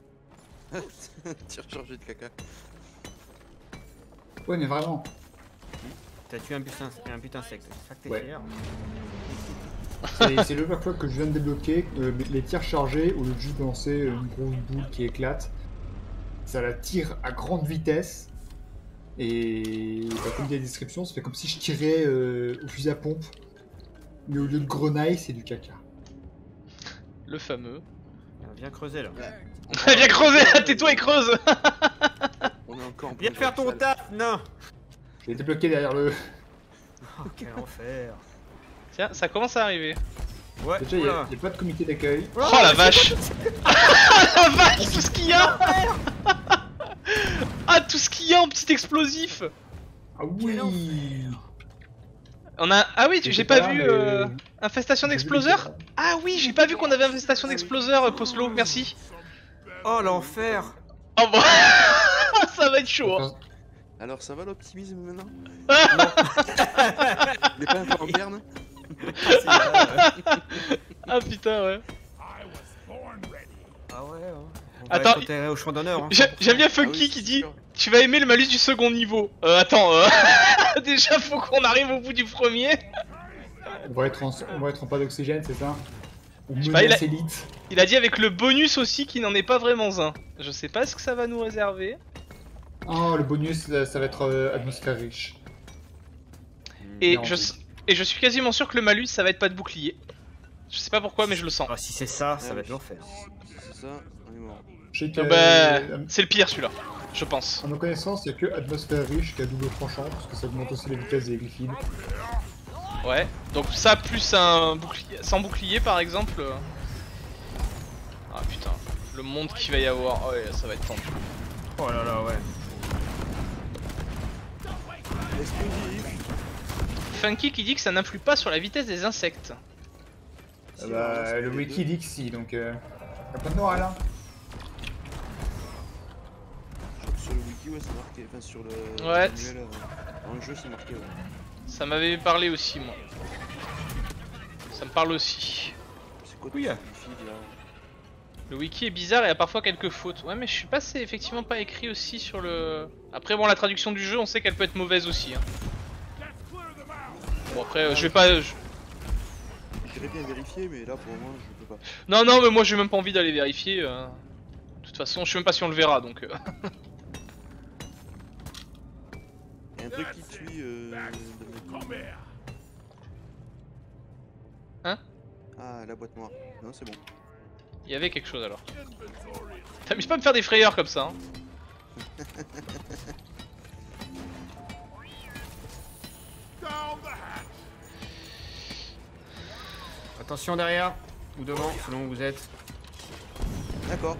S2: Tir chargé de caca.
S3: Ouais, mais vraiment.
S4: T'as tué un but insecte. C'est ça que t'es
S3: Ouais.
S4: fier.
S3: C'est le fois que je viens de débloquer, les tirs chargés, au lieu de juste lancer une grosse boule qui éclate, ça la tire à grande vitesse. Et bah, comme dit la description, ça fait comme si je tirais au fusil à pompe. Mais au lieu de grenaille, c'est du caca.
S1: Le fameux.
S4: Viens creuser là.
S1: Viens creuser, tais-toi et creuse.
S2: On est encore en
S4: Viens
S2: plein
S4: faire
S2: dans
S4: ton
S2: la
S4: taf, non.
S3: Je l'ai débloqué derrière le...
S4: Oh, quel enfer.
S1: Tiens, ça commence à arriver.
S4: Ouais,
S3: Déjà, il
S4: oula.
S3: n'y a pas de comité d'accueil.
S1: Oh la vache. La vache, tout ce qu'il y a. Ah, tout ce qu'il y a en petit explosif.
S3: Ah oui.
S1: On a... Ah oui, j'ai
S3: J'étais
S1: pas
S3: pas
S1: vu
S3: là, mais-
S1: infestation
S3: J'ai vu
S1: d'exploseurs. Ah oui, j'ai pas vu qu'on avait infestation d'exploseurs, Poslo, merci.
S4: Oh l'enfer.
S1: Oh bon. Ça va être chaud. Hein.
S2: Alors ça va l'optimisme maintenant?
S1: Ah,
S2: Il est pas un peu en berne?
S1: ah putain, ouais.
S4: Ah ouais.
S1: Attends,
S4: Attends, au champ d'honneur. Hein.
S1: J'aime bien
S2: Ah
S1: Funky
S2: oui,
S1: qui
S2: c'est
S1: dit
S2: sûr.
S1: tu vas aimer le malus du second niveau. Attends, déjà faut qu'on arrive au bout du premier.
S3: On va être en pas d'oxygène, c'est ça? On
S1: sais pas,
S3: menace élite.
S1: Il a dit avec le bonus aussi qui n'en est pas vraiment un. Je sais pas ce que ça va nous réserver.
S3: Oh, le bonus, ça va être atmosphère riche.
S1: Et
S3: Bien
S1: je suis quasiment sûr que le malus ça va être pas de bouclier. Je sais pas pourquoi mais je le sens.
S4: Ah, si c'est ça, ça va être l'enfer.
S2: C'est ça, on est mort.
S3: Je sais que,
S1: C'est le pire celui-là, je pense.
S3: à ma connaissance, il n'y a que atmosphère riche qui a double tranchant, parce que ça augmente aussi la vitesse des glyphides.
S1: Ouais, donc ça plus un bouclier, sans bouclier par exemple. Ah putain, le monde qu'il va y avoir, oh, ouais, ça va être tendu.
S4: Oh là là, ouais.
S2: Explosif.
S1: Funky qui dit que ça n'influe pas sur la vitesse des insectes.
S3: Bah, le wiki dit que si, donc y'a pas de moral là.
S2: Je crois que sur le wiki, ouais, c'est marqué. Enfin, sur le.
S1: Ouais.
S2: manuel, dans le jeu, c'est marqué, ouais.
S1: Ça m'avait parlé aussi moi. Ça me parle aussi.
S2: C'est quoi
S4: Oui,
S2: tout
S4: hein.
S2: ce wiki, là?
S1: Le wiki est bizarre et a parfois quelques fautes. Ouais mais je suis pas, c'est effectivement pas écrit aussi sur le... Après bon la traduction du jeu on sait qu'elle peut être mauvaise aussi. Hein. Bon après je vais pas...
S2: J'aimerais bien vérifier, mais là pour le moment je peux pas.
S1: Non non mais moi j'ai même pas envie d'aller vérifier. De toute façon je sais même pas si on le verra donc...
S2: Y'a un truc qui te suit de mes...
S1: Hein?
S2: Ah, la boîte noire. Non, c'est bon.
S1: Il y avait quelque chose alors. T'amuses pas à me faire des frayeurs comme ça. Hein.
S4: Attention derrière ou devant, selon où vous êtes.
S2: D'accord.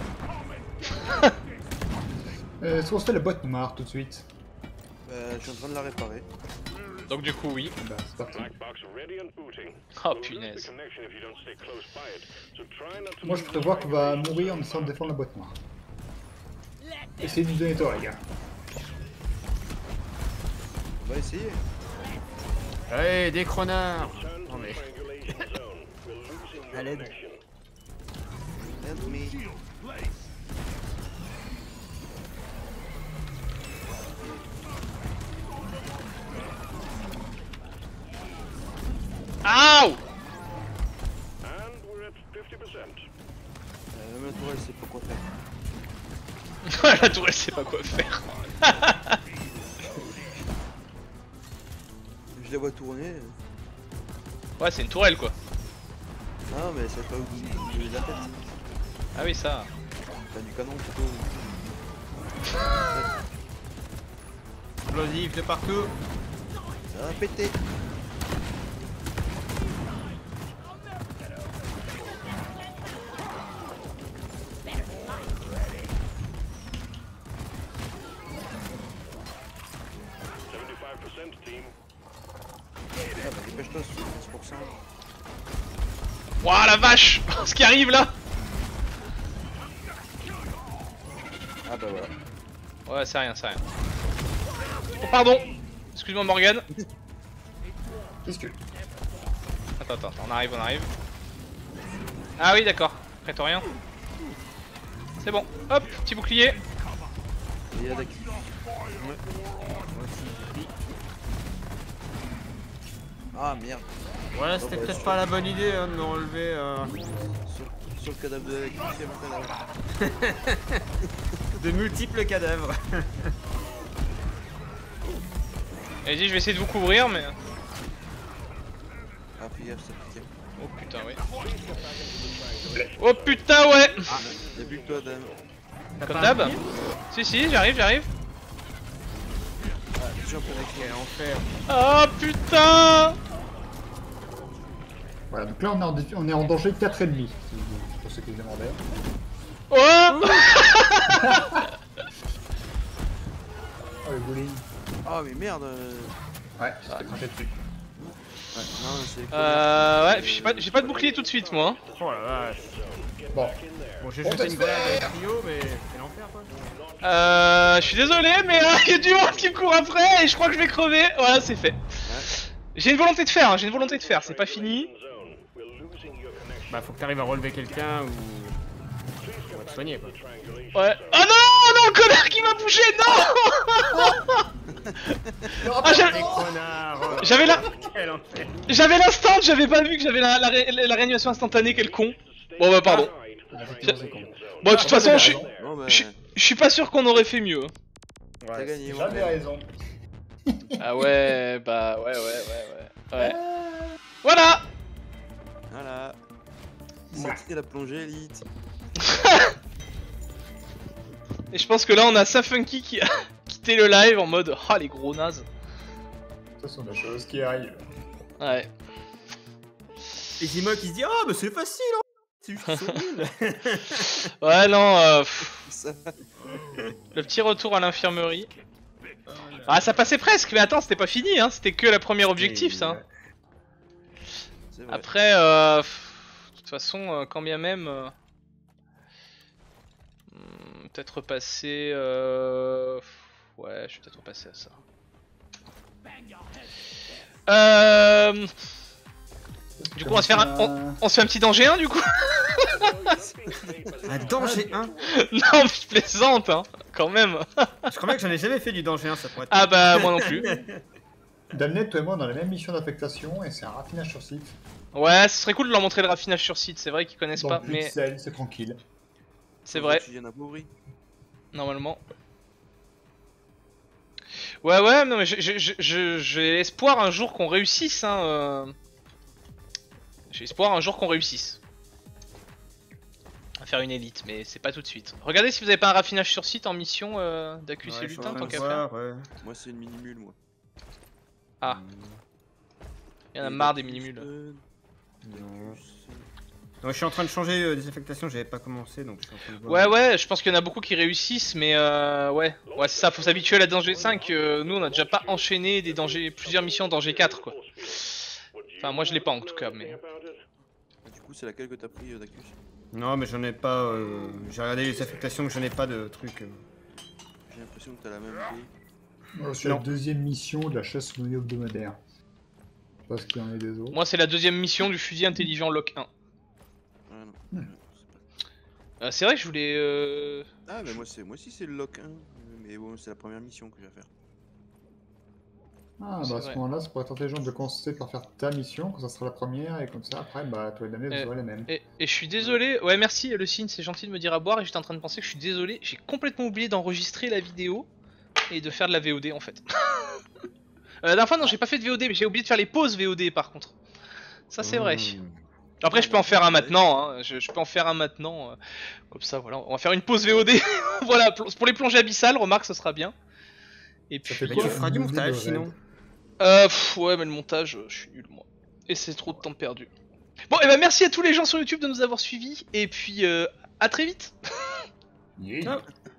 S3: Est-ce qu'on se fait la boîte noire tout de suite?
S2: Je suis en train de la réparer.
S1: Donc du coup oui.
S3: Bah, c'est parti.
S1: Oh punaise.
S3: Moi je prévois qu'on va mourir en essayant de défendre la boîte noire. Essayez de nous donner tort les gars.
S2: On va essayer.
S4: Allez, des cronards. Non mais...
S2: À l'aide. Help me.
S1: Aouh.
S2: Même la tourelle sait pas quoi faire.
S1: La tourelle sait pas quoi faire.
S2: Je la vois tourner.
S1: Ouais c'est une tourelle quoi.
S2: Non, mais c'est pas où de la tête.
S1: Ah oui ça.
S2: Enfin, du canon plutôt.
S4: Explosif de partout.
S2: Ça va péter.
S1: Ouah la vache. Ce qui arrive là.
S2: Ah bah voilà.
S1: Ouais, c'est rien, c'est rien. Oh, pardon. Excuse-moi Morgane.
S3: Qu'est-ce que...
S1: Attends, on arrive. Ah oui, d'accord. Prétorien. C'est bon. Hop, petit bouclier.
S2: Et il y a Daki. Ah merde.
S4: Ouais, c'était peut-être pas la bonne idée hein, de me relever.
S2: Sur le cadavre de Daki, c'est mon cadavre.
S4: De multiples cadavres.
S1: Vas-y, je vais essayer de vous couvrir, mais.
S2: Ah fais gaffe, ça pique.
S1: Oh putain, ouais. Oh putain, ouais.
S2: Y'a plus que toi, dame.
S1: Comme d'hab. Si, j'arrive.
S2: Ah, j'ai un peu d'acquis.
S4: Quel enfer.
S1: Oh putain.
S3: Voilà, donc là on est en danger 4,5. Pour ceux qui se demandaient.
S1: Oh.
S3: Oh le bowling.
S2: Ah mais merde.
S3: Ouais, j'étais craché dessus.
S2: Ouais, non, c'est.
S1: Ouais, puis j'ai pas de bouclier tout de suite, moi. Hein.
S4: Oh la vache.
S3: Bon,
S4: Bon, j'ai
S3: Bon,
S4: jeté
S3: bah,
S4: une grenade avec trio, mais c'est l'enfer quoi.
S1: Je suis désolé, mais il y a du monde qui me court après et je crois que je vais crever. Voilà, c'est fait. J'ai une volonté de faire, c'est pas fini.
S4: Bah, faut que t'arrives à relever quelqu'un ou. On va te soigner quoi.
S1: Ouais. Oh non, connard qui m'a bougé, non. Ah, j'avais la...
S4: Quel enfer.
S1: J'avais l'instant, j'avais pas vu que j'avais la réanimation instantanée, quel con. Bon bah pardon. Bon de toute façon, je
S2: Bon bah.
S1: suis pas sûr qu'on aurait fait mieux.
S2: T'as gagné,
S3: j'avais
S2: ouais.
S3: raison.
S1: Ah ouais, bah ouais. Voilà.
S2: Voilà. C'était la plongée élite.
S1: Et je pense que là on a Safunky qui a quitté le live en mode ah les gros nazes.
S3: Ce sont des choses qui arrivent.
S1: Ouais.
S4: Et Zima qui se dit ah, bah c'est facile hein. C'est juste qu'ils sont nuls.
S1: Ouais non,
S2: Ça.
S1: le petit retour à l'infirmerie. Ah ça passait presque, mais attends c'était pas fini hein, c'était que la première objectif ça.
S2: C'est vrai.
S1: Après, de toute façon, quand bien même, peut-être repasser. Ouais, je vais peut-être repasser à ça. Du coup, on se fait un petit danger 1 du coup.
S4: Un danger 1.
S1: Non, mais je plaisante, hein, quand même.
S4: Je crois bien que j'en ai jamais fait du danger 1, ça pourrait être.
S1: Ah bah moi non plus.
S3: Damnet, toi et moi, on a la même mission d'affectation et c'est un raffinage sur site.
S1: Ouais, ce serait cool de leur montrer le raffinage sur site. C'est vrai qu'ils connaissent
S3: Dans
S1: pas,
S3: le
S1: mais
S3: pixel, c'est tranquille.
S1: c'est vrai.
S2: Tu viens appauvri.
S1: Normalement. Ouais, non mais j'ai espoir un jour qu'on réussisse, hein. J'ai espoir un jour qu'on réussisse. À faire une élite, mais c'est pas tout de suite. Regardez si vous avez pas un raffinage sur site en mission d'AQC
S4: Ouais, je suis en
S1: lutin,
S4: train
S1: tant
S4: de
S1: qu'à
S4: voir,
S1: faire.
S4: ouais.
S2: Moi c'est une mini-mule moi.
S1: Ah, il y en a marre des mini-mules.
S4: Non. Non, je suis en train de changer des affectations, j'avais pas commencé donc je suis en train de voir.
S1: Ouais, je pense qu'il y en a beaucoup qui réussissent, mais ouais, c'est ça, faut s'habituer à la danger 5. Nous on a déjà pas enchaîné des dangers, plusieurs missions danger 4 quoi. Enfin, moi je l'ai pas en tout cas, mais.
S2: Du coup c'est laquelle que t'as pris Dacus?
S4: Non, mais j'en ai pas. J'ai regardé les affectations que j'en ai pas de trucs.
S2: J'ai l'impression que t'as la même pris.
S3: Moi, c'est la deuxième mission de la chasse au noyau hebdomadaire. Je sais pas ce qu'il y en a des autres.
S1: Moi c'est la deuxième mission du fusil intelligent Lock 1.
S2: Ah non.
S1: C'est vrai que je voulais.
S2: Ah mais moi aussi c'est le lock 1. Mais bon c'est la première mission que je vais faire.
S3: Ah,
S1: C'est
S3: bah à ce
S1: vrai.
S3: moment-là, ça pourrait être intelligent de commencer par faire ta mission, quand ça sera la première, et comme ça, après, bah, toi et Damnet, vous aurez les mêmes.
S1: Et je suis désolé, ouais merci le signe, c'est gentil de me dire à boire et j'étais en train de penser que je suis désolé, j'ai complètement oublié d'enregistrer la vidéo et de faire de la VOD en fait. La dernière fois non j'ai pas fait de VOD mais j'ai oublié de faire les pauses VOD par contre. Ça c'est vrai. Après je peux en faire un maintenant, hein. je peux en faire un maintenant, comme ça voilà, on va faire une pause VOD, voilà, pour les plongées abyssales, remarque ce sera bien. Et puis...
S3: fait
S4: Mais
S3: quoi,
S4: tu feras du
S3: une
S4: montage
S3: vidéo de
S4: sinon.
S3: raid?
S1: Ouais mais le montage, je suis nul moi. Et c'est trop de temps perdu. Bon et bah merci à tous les gens sur YouTube de nous avoir suivis et puis à très vite.
S3: Yeah.
S4: Ah.